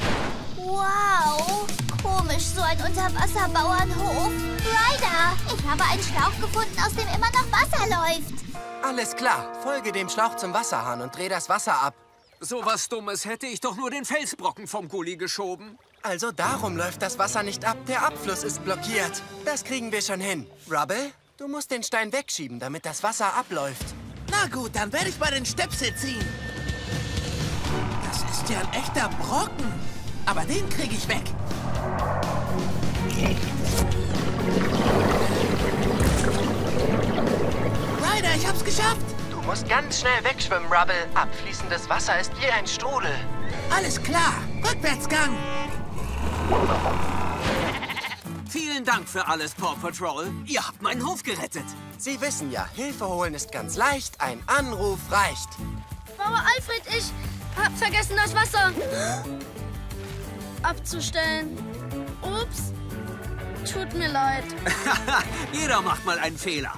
Wow, komisch, so ein Unterwasserbauernhof. Ryder, ich habe einen Schlauch gefunden, aus dem immer noch Wasser läuft. Alles klar, folge dem Schlauch zum Wasserhahn und dreh das Wasser ab. So was Dummes hätte ich doch nur den Felsbrocken vom Gully geschoben. Also darum läuft das Wasser nicht ab, der Abfluss ist blockiert. Das kriegen wir schon hin. Rubble, du musst den Stein wegschieben, damit das Wasser abläuft. Na gut, dann werde ich mal den Stöpsel ziehen. Das ist ja ein echter Brocken. Aber den kriege ich weg. Ryder, ich hab's geschafft. Du musst ganz schnell wegschwimmen, Rubble. Abfließendes Wasser ist wie ein Strudel. Alles klar. Rückwärtsgang. Vielen Dank für alles, Paw Patrol. Ihr habt meinen Hof gerettet. Sie wissen ja, Hilfe holen ist ganz leicht. Ein Anruf reicht. Bauer Alfred, ich hab vergessen, das Wasser abzustellen. Ups. Tut mir leid. Jeder macht mal einen Fehler.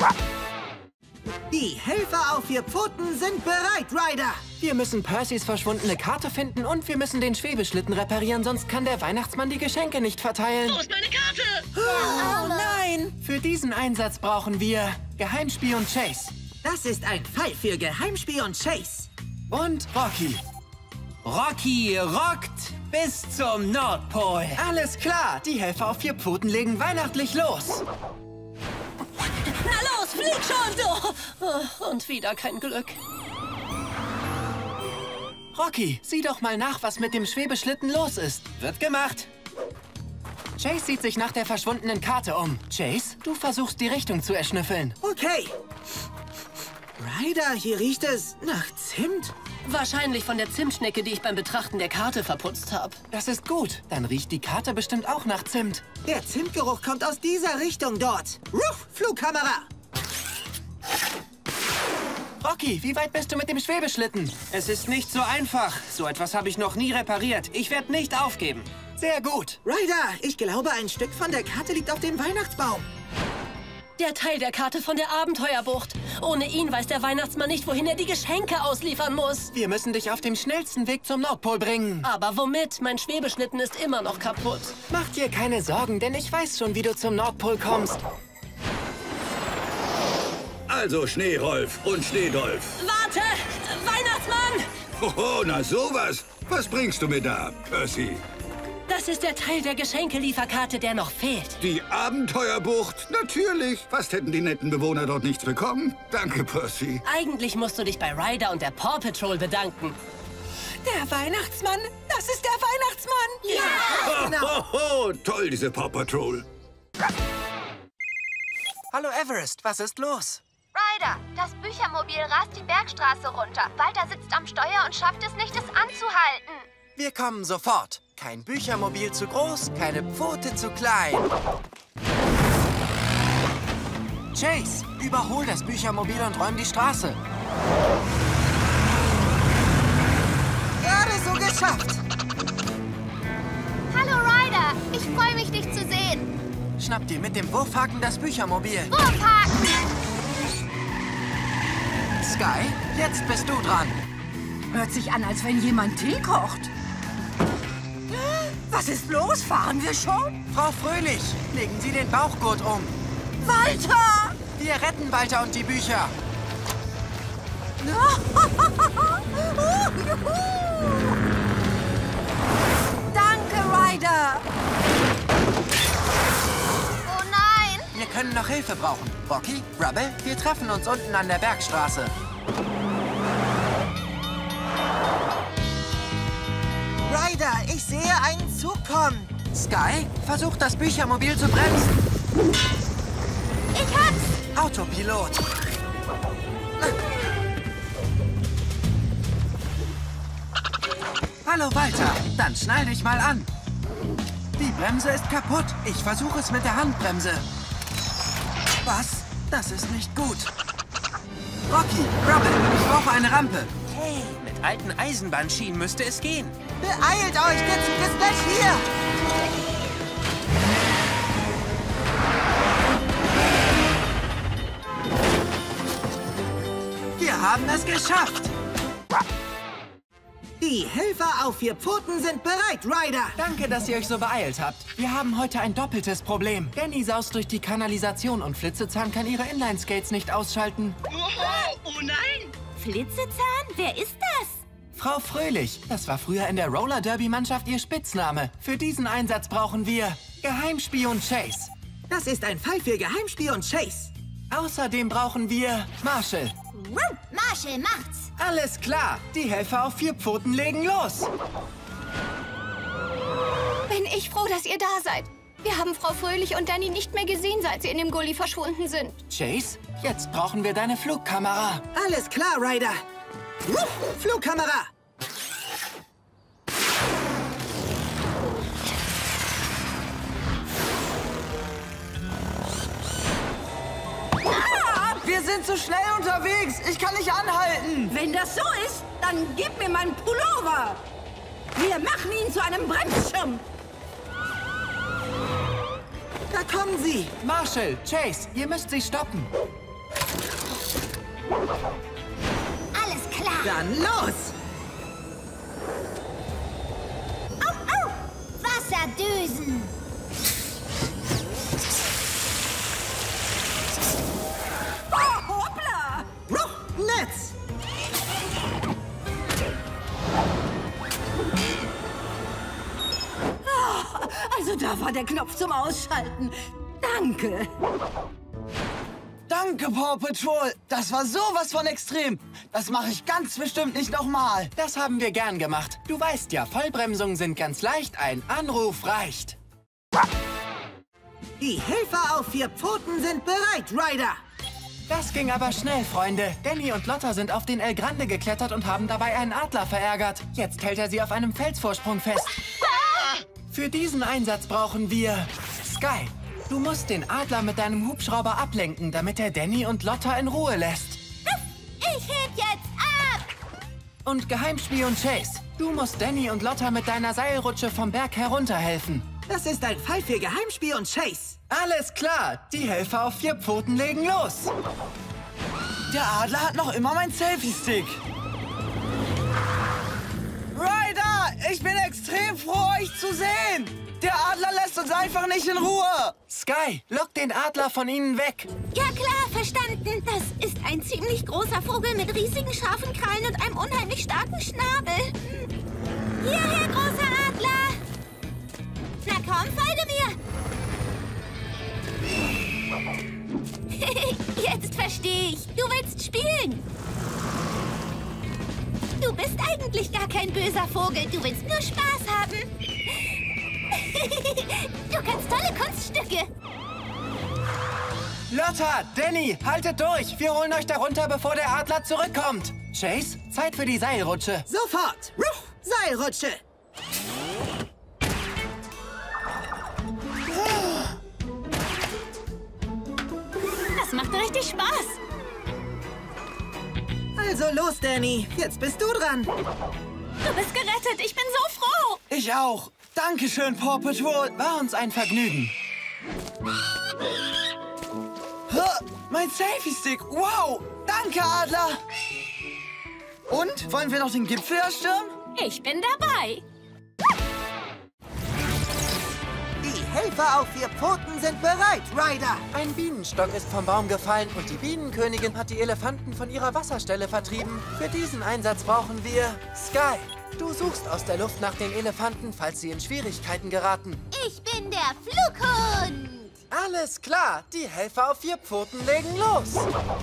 Die Helfer auf 4 Pfoten sind bereit, Ryder. Wir müssen Percys verschwundene Karte finden und wir müssen den Schwebeschlitten reparieren, sonst kann der Weihnachtsmann die Geschenke nicht verteilen. Wo ist meine Karte? Oh nein! Für diesen Einsatz brauchen wir Geheimspion Chase. Das ist ein Fall für Geheimspion Chase. Und Rocky. Rocky rockt bis zum Nordpol. Alles klar, die Helfer auf 4 Pfoten legen weihnachtlich los. Na los, flieg schon, du! Und wieder kein Glück. Rocky, sieh doch mal nach, was mit dem Schwebeschlitten los ist. Wird gemacht. Chase sieht sich nach der verschwundenen Karte um. Chase, du versuchst die Richtung zu erschnüffeln. Okay. Ryder, hier riecht es nach Zimt. Wahrscheinlich von der Zimtschnecke, die ich beim Betrachten der Karte verputzt habe. Das ist gut. Dann riecht die Karte bestimmt auch nach Zimt. Der Zimtgeruch kommt aus dieser Richtung dort. Ruf, Flugkamera! Rocky, wie weit bist du mit dem Schwebeschlitten? Es ist nicht so einfach. So etwas habe ich noch nie repariert. Ich werde nicht aufgeben. Sehr gut. Ryder, ich glaube, ein Stück von der Karte liegt auf dem Weihnachtsbaum. Der Teil der Karte von der Abenteuerbucht. Ohne ihn weiß der Weihnachtsmann nicht, wohin er die Geschenke ausliefern muss. Wir müssen dich auf dem schnellsten Weg zum Nordpol bringen. Aber womit? Mein Schwebeschlitten ist immer noch kaputt. Mach dir keine Sorgen, denn ich weiß schon, wie du zum Nordpol kommst. Also Schneerolf und Schneedolf. Warte! Weihnachtsmann! Hoho, na sowas. Was bringst du mir da, Percy? Das ist der Teil der Geschenkelieferkarte, der noch fehlt. Die Abenteuerbucht? Natürlich. Fast hätten die netten Bewohner dort nichts bekommen. Danke, Percy. Eigentlich musst du dich bei Ryder und der Paw Patrol bedanken. Der Weihnachtsmann? Das ist der Weihnachtsmann! Ja! Genau. Ho, toll, diese Paw Patrol. Hallo Everest, was ist los? Ryder, das Büchermobil rast die Bergstraße runter. Walter sitzt am Steuer und schafft es nicht, es anzuhalten. Wir kommen sofort. Kein Büchermobil zu groß, keine Pfote zu klein. Chase, überhol das Büchermobil und räum die Straße. Gerade so geschafft. Hallo Ryder, ich freue mich, dich zu sehen. Schnapp dir mit dem Wurfhaken das Büchermobil. Wurfhaken! Sky, jetzt bist du dran. Hört sich an, als wenn jemand Tee kocht. Was ist los? Fahren wir schon? Frau Fröhlich, legen Sie den Bauchgurt um. Walter! Wir retten Walter und die Bücher. Danke, Ryder! Oh nein! Wir können noch Hilfe brauchen. Rocky, Rubble, wir treffen uns unten an der Bergstraße. Ryder, ich sehe einen Zug kommen. Sky, versuch das Büchermobil zu bremsen. Ich hab's! Autopilot. Hallo Walter, dann schnall dich mal an. Die Bremse ist kaputt. Ich versuche es mit der Handbremse. Was? Das ist nicht gut. Rocky, Rubble, ich brauche eine Rampe. Hey, mit alten Eisenbahnschienen müsste es gehen. Beeilt euch, der Zug ist gleich hier. Wir haben es geschafft. Die Helfer auf 4 Pfoten sind bereit, Ryder. Danke, dass ihr euch so beeilt habt. Wir haben heute ein doppeltes Problem. Danny saust durch die Kanalisation und Flitzezahn kann ihre Inline-Skates nicht ausschalten. Oh nein! Flitzezahn? Wer ist das? Frau Fröhlich, das war früher in der Roller-Derby-Mannschaft ihr Spitzname. Für diesen Einsatz brauchen wir Geheimspion Chase. Das ist ein Fall für Geheimspion Chase. Außerdem brauchen wir Marshall. Marshall macht's. Alles klar, die Helfer auf 4 Pfoten legen los. Bin ich froh, dass ihr da seid. Wir haben Frau Fröhlich und Danny nicht mehr gesehen, seit sie in dem Gully verschwunden sind. Chase, jetzt brauchen wir deine Flugkamera. Alles klar, Ryder. Flugkamera. Wir sind zu schnell unterwegs. Ich kann nicht anhalten. Wenn das so ist, dann gib mir meinen Pullover. Wir machen ihn zu einem Bremsschirm. Da kommen sie. Marshall, Chase, ihr müsst sie stoppen. Alles klar. Dann los. Au, au. Wasserdüsen. Oh, hoppla! Netz. Also da war der Knopf zum Ausschalten. Danke. Danke, Paw Patrol. Das war sowas von extrem. Das mache ich ganz bestimmt nicht nochmal. Das haben wir gern gemacht. Du weißt ja, Vollbremsungen sind ganz leicht. Ein Anruf reicht. Die Helfer auf 4 Pfoten sind bereit, Ryder. Das ging aber schnell, Freunde. Danny und Lotta sind auf den El Grande geklettert und haben dabei einen Adler verärgert. Jetzt hält er sie auf einem Felsvorsprung fest. Für diesen Einsatz brauchen wir Sky. Du musst den Adler mit deinem Hubschrauber ablenken, damit er Danny und Lotta in Ruhe lässt. Ich heb jetzt ab! Und Geheimspion Chase, du musst Danny und Lotta mit deiner Seilrutsche vom Berg herunterhelfen. Das ist ein Fall für Geheimspion Chase. Alles klar, die Helfer auf 4 Pfoten legen los. Der Adler hat noch immer meinen Selfie-Stick. Ryder, ich bin extrem froh, euch zu sehen. Der Adler lässt uns einfach nicht in Ruhe. Sky, lock den Adler von ihnen weg. Ja klar, verstanden. Das ist ein ziemlich großer Vogel mit riesigen scharfen Krallen und einem unheimlich starken Schnabel. Hierher, großer Adler. Na komm, folge mir. Jetzt verstehe ich. Du willst spielen. Du bist eigentlich gar kein böser Vogel. Du willst nur Spaß haben. Du kannst tolle Kunststücke. Lotta, Danny, haltet durch. Wir holen euch da runter, bevor der Adler zurückkommt. Chase, Zeit für die Seilrutsche. Sofort. Seilrutsche. Das macht richtig Spaß. Also los, Danny. Jetzt bist du dran. Du bist gerettet. Ich bin so froh. Ich auch. Dankeschön, Paw Patrol. War uns ein Vergnügen. Mein Selfie-Stick. Wow. Danke, Adler. Und? Wollen wir noch den Gipfel erstürmen? Ich bin dabei. Die Helfer auf 4 Pfoten sind bereit, Ryder. Ein Bienenstock ist vom Baum gefallen und die Bienenkönigin hat die Elefanten von ihrer Wasserstelle vertrieben. Für diesen Einsatz brauchen wir Sky. Du suchst aus der Luft nach den Elefanten, falls sie in Schwierigkeiten geraten. Ich bin der Flughund. Alles klar, die Helfer auf 4 Pfoten legen los.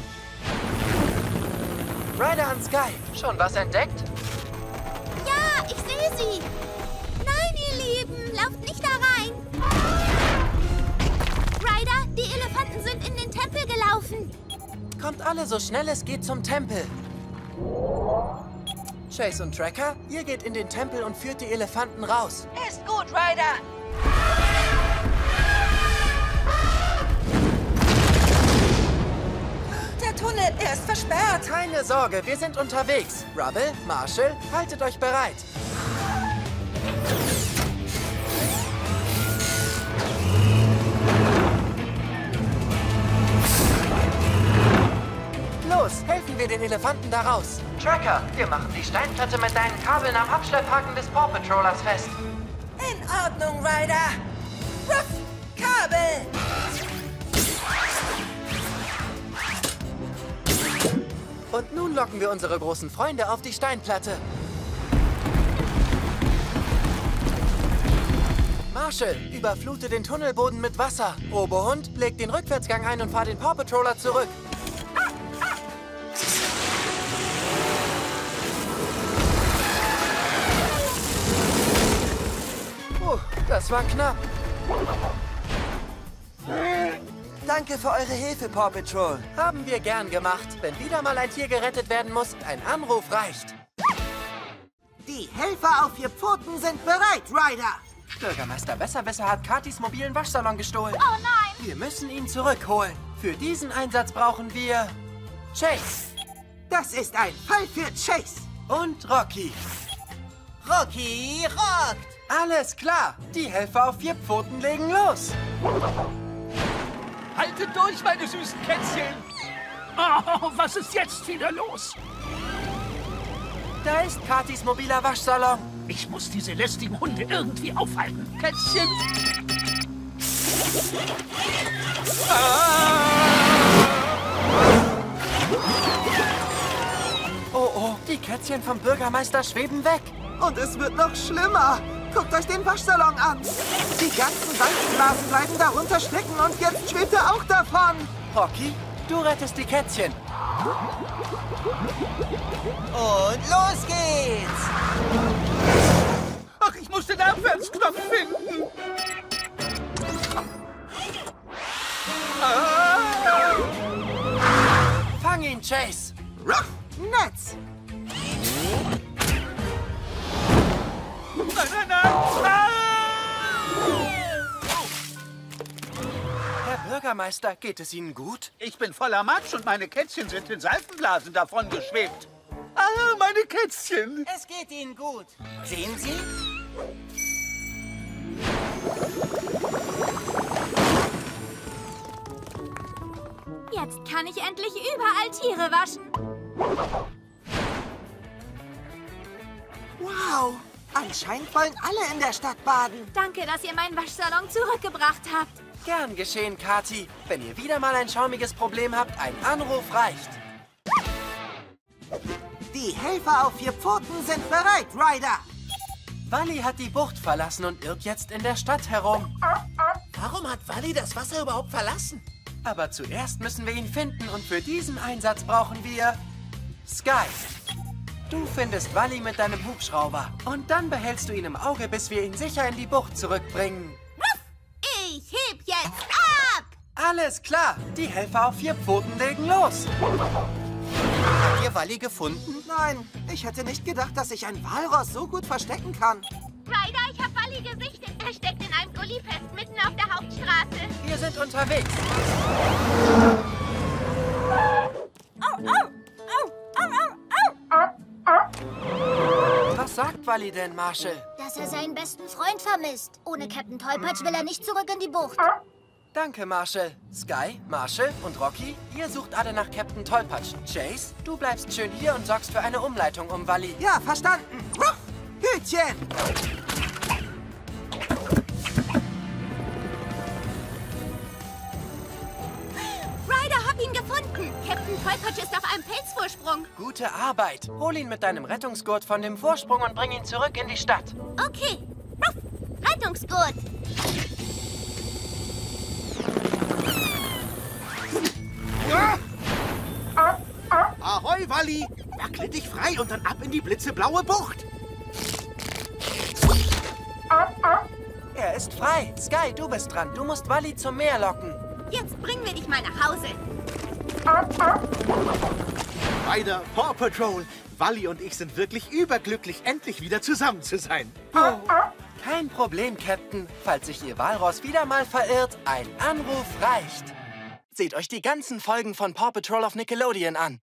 Ryder an Sky. Schon was entdeckt? Ja, ich sehe sie. Nein, ihr Lieben, lauft nicht da rein. Ryder, die Elefanten sind in den Tempel gelaufen. Kommt alle so schnell es geht zum Tempel. Chase und Tracker, ihr geht in den Tempel und führt die Elefanten raus. Ist gut, Ryder. Der Tunnel, er ist versperrt. Keine Sorge, wir sind unterwegs. Rubble, Marshall, haltet euch bereit. Los, helfen wir den Elefanten da raus. Tracker, wir machen die Steinplatte mit deinen Kabeln am Abschlepphaken des Paw Patrollers fest. In Ordnung, Ryder. Ruff, Kabel. Und nun locken wir unsere großen Freunde auf die Steinplatte. Marshall, überflute den Tunnelboden mit Wasser. Oberhund, leg den Rückwärtsgang ein und fahr den Paw Patroller zurück. Das war knapp. Danke für eure Hilfe, Paw Patrol. Haben wir gern gemacht. Wenn wieder mal ein Tier gerettet werden muss, ein Anruf reicht. Die Helfer auf 4 Pfoten sind bereit, Ryder. Bürgermeister Besserwisser hat Katis mobilen Waschsalon gestohlen. Oh nein! Wir müssen ihn zurückholen. Für diesen Einsatz brauchen wir Chase. Das ist ein Fall für Chase. Und Rocky. Rocky rockt. Alles klar. Die Helfer auf 4 Pfoten legen los. Haltet durch, meine süßen Kätzchen! Oh, was ist jetzt wieder los? Da ist Katis mobiler Waschsalon. Ich muss diese lästigen Hunde irgendwie aufhalten. Kätzchen! Oh, oh, die Kätzchen vom Bürgermeister schweben weg. Und es wird noch schlimmer. Guckt euch den Waschsalon an. Die ganzen Salzblasen bleiben darunter stecken und jetzt schwebt er auch davon. Rocky, du rettest die Kätzchen. Und los geht's. Ach, ich muss den Abwärtsknopf finden. Fang ihn, Chase. Netz. Nein, nein, nein! Ah! Herr Bürgermeister, geht es Ihnen gut? Ich bin voller Matsch und meine Kätzchen sind in Seifenblasen davon geschwebt. Ah, meine Kätzchen! Es geht Ihnen gut. Sehen Sie? Jetzt kann ich endlich überall Tiere waschen. Wow, Anscheinend wollen alle in der Stadt baden. Danke, dass ihr meinen Waschsalon zurückgebracht habt. Gern geschehen, Kathi. Wenn ihr wieder mal ein schaumiges Problem habt, ein Anruf reicht. Die Helfer auf 4 Pfoten sind bereit, Ryder. Wally hat die Bucht verlassen und irrt jetzt in der Stadt herum. Warum hat Wally das Wasser überhaupt verlassen? Aber zuerst müssen wir ihn finden und für diesen Einsatz brauchen wir Sky. Du findest Wally mit deinem Hubschrauber und dann behältst du ihn im Auge, bis wir ihn sicher in die Bucht zurückbringen. Ich heb jetzt ab! Alles klar, die Helfer auf 4 Pfoten legen los. Habt ihr Wally gefunden? Nein, ich hätte nicht gedacht, dass sich ein Walross so gut verstecken kann. Ryder, ich hab Wally gesichtet. Er steckt in einem Gully fest, mitten auf der Hauptstraße. Wir sind unterwegs. Was sagt Wally denn, Marshall? Dass er seinen besten Freund vermisst. Ohne Captain Tollpatsch will er nicht zurück in die Bucht. Danke, Marshall. Sky, Marshall und Rocky, ihr sucht alle nach Captain Tollpatsch. Chase, du bleibst schön hier und sorgst für eine Umleitung um Wally. Ja, verstanden. Hütchen! Ryder, hab ihn gefunden. Captain Tollpatsch ist auf einem Felsvorsprung. Gute Arbeit. Hol ihn mit deinem Rettungsgurt von dem Vorsprung und bring ihn zurück in die Stadt. Okay. Rettungsgurt. Ahoi, Wally! Wackle dich frei und dann ab in die blitzeblaue Bucht. Er ist frei. Sky, du bist dran. Du musst Wally zum Meer locken. Jetzt bringen wir dich mal nach Hause. Ryder, Paw Patrol. Wally und ich sind wirklich überglücklich, endlich wieder zusammen zu sein. Kein Problem, Captain. Falls sich Ihr Walross wieder mal verirrt, ein Anruf reicht. Seht euch die ganzen Folgen von Paw Patrol auf Nickelodeon an.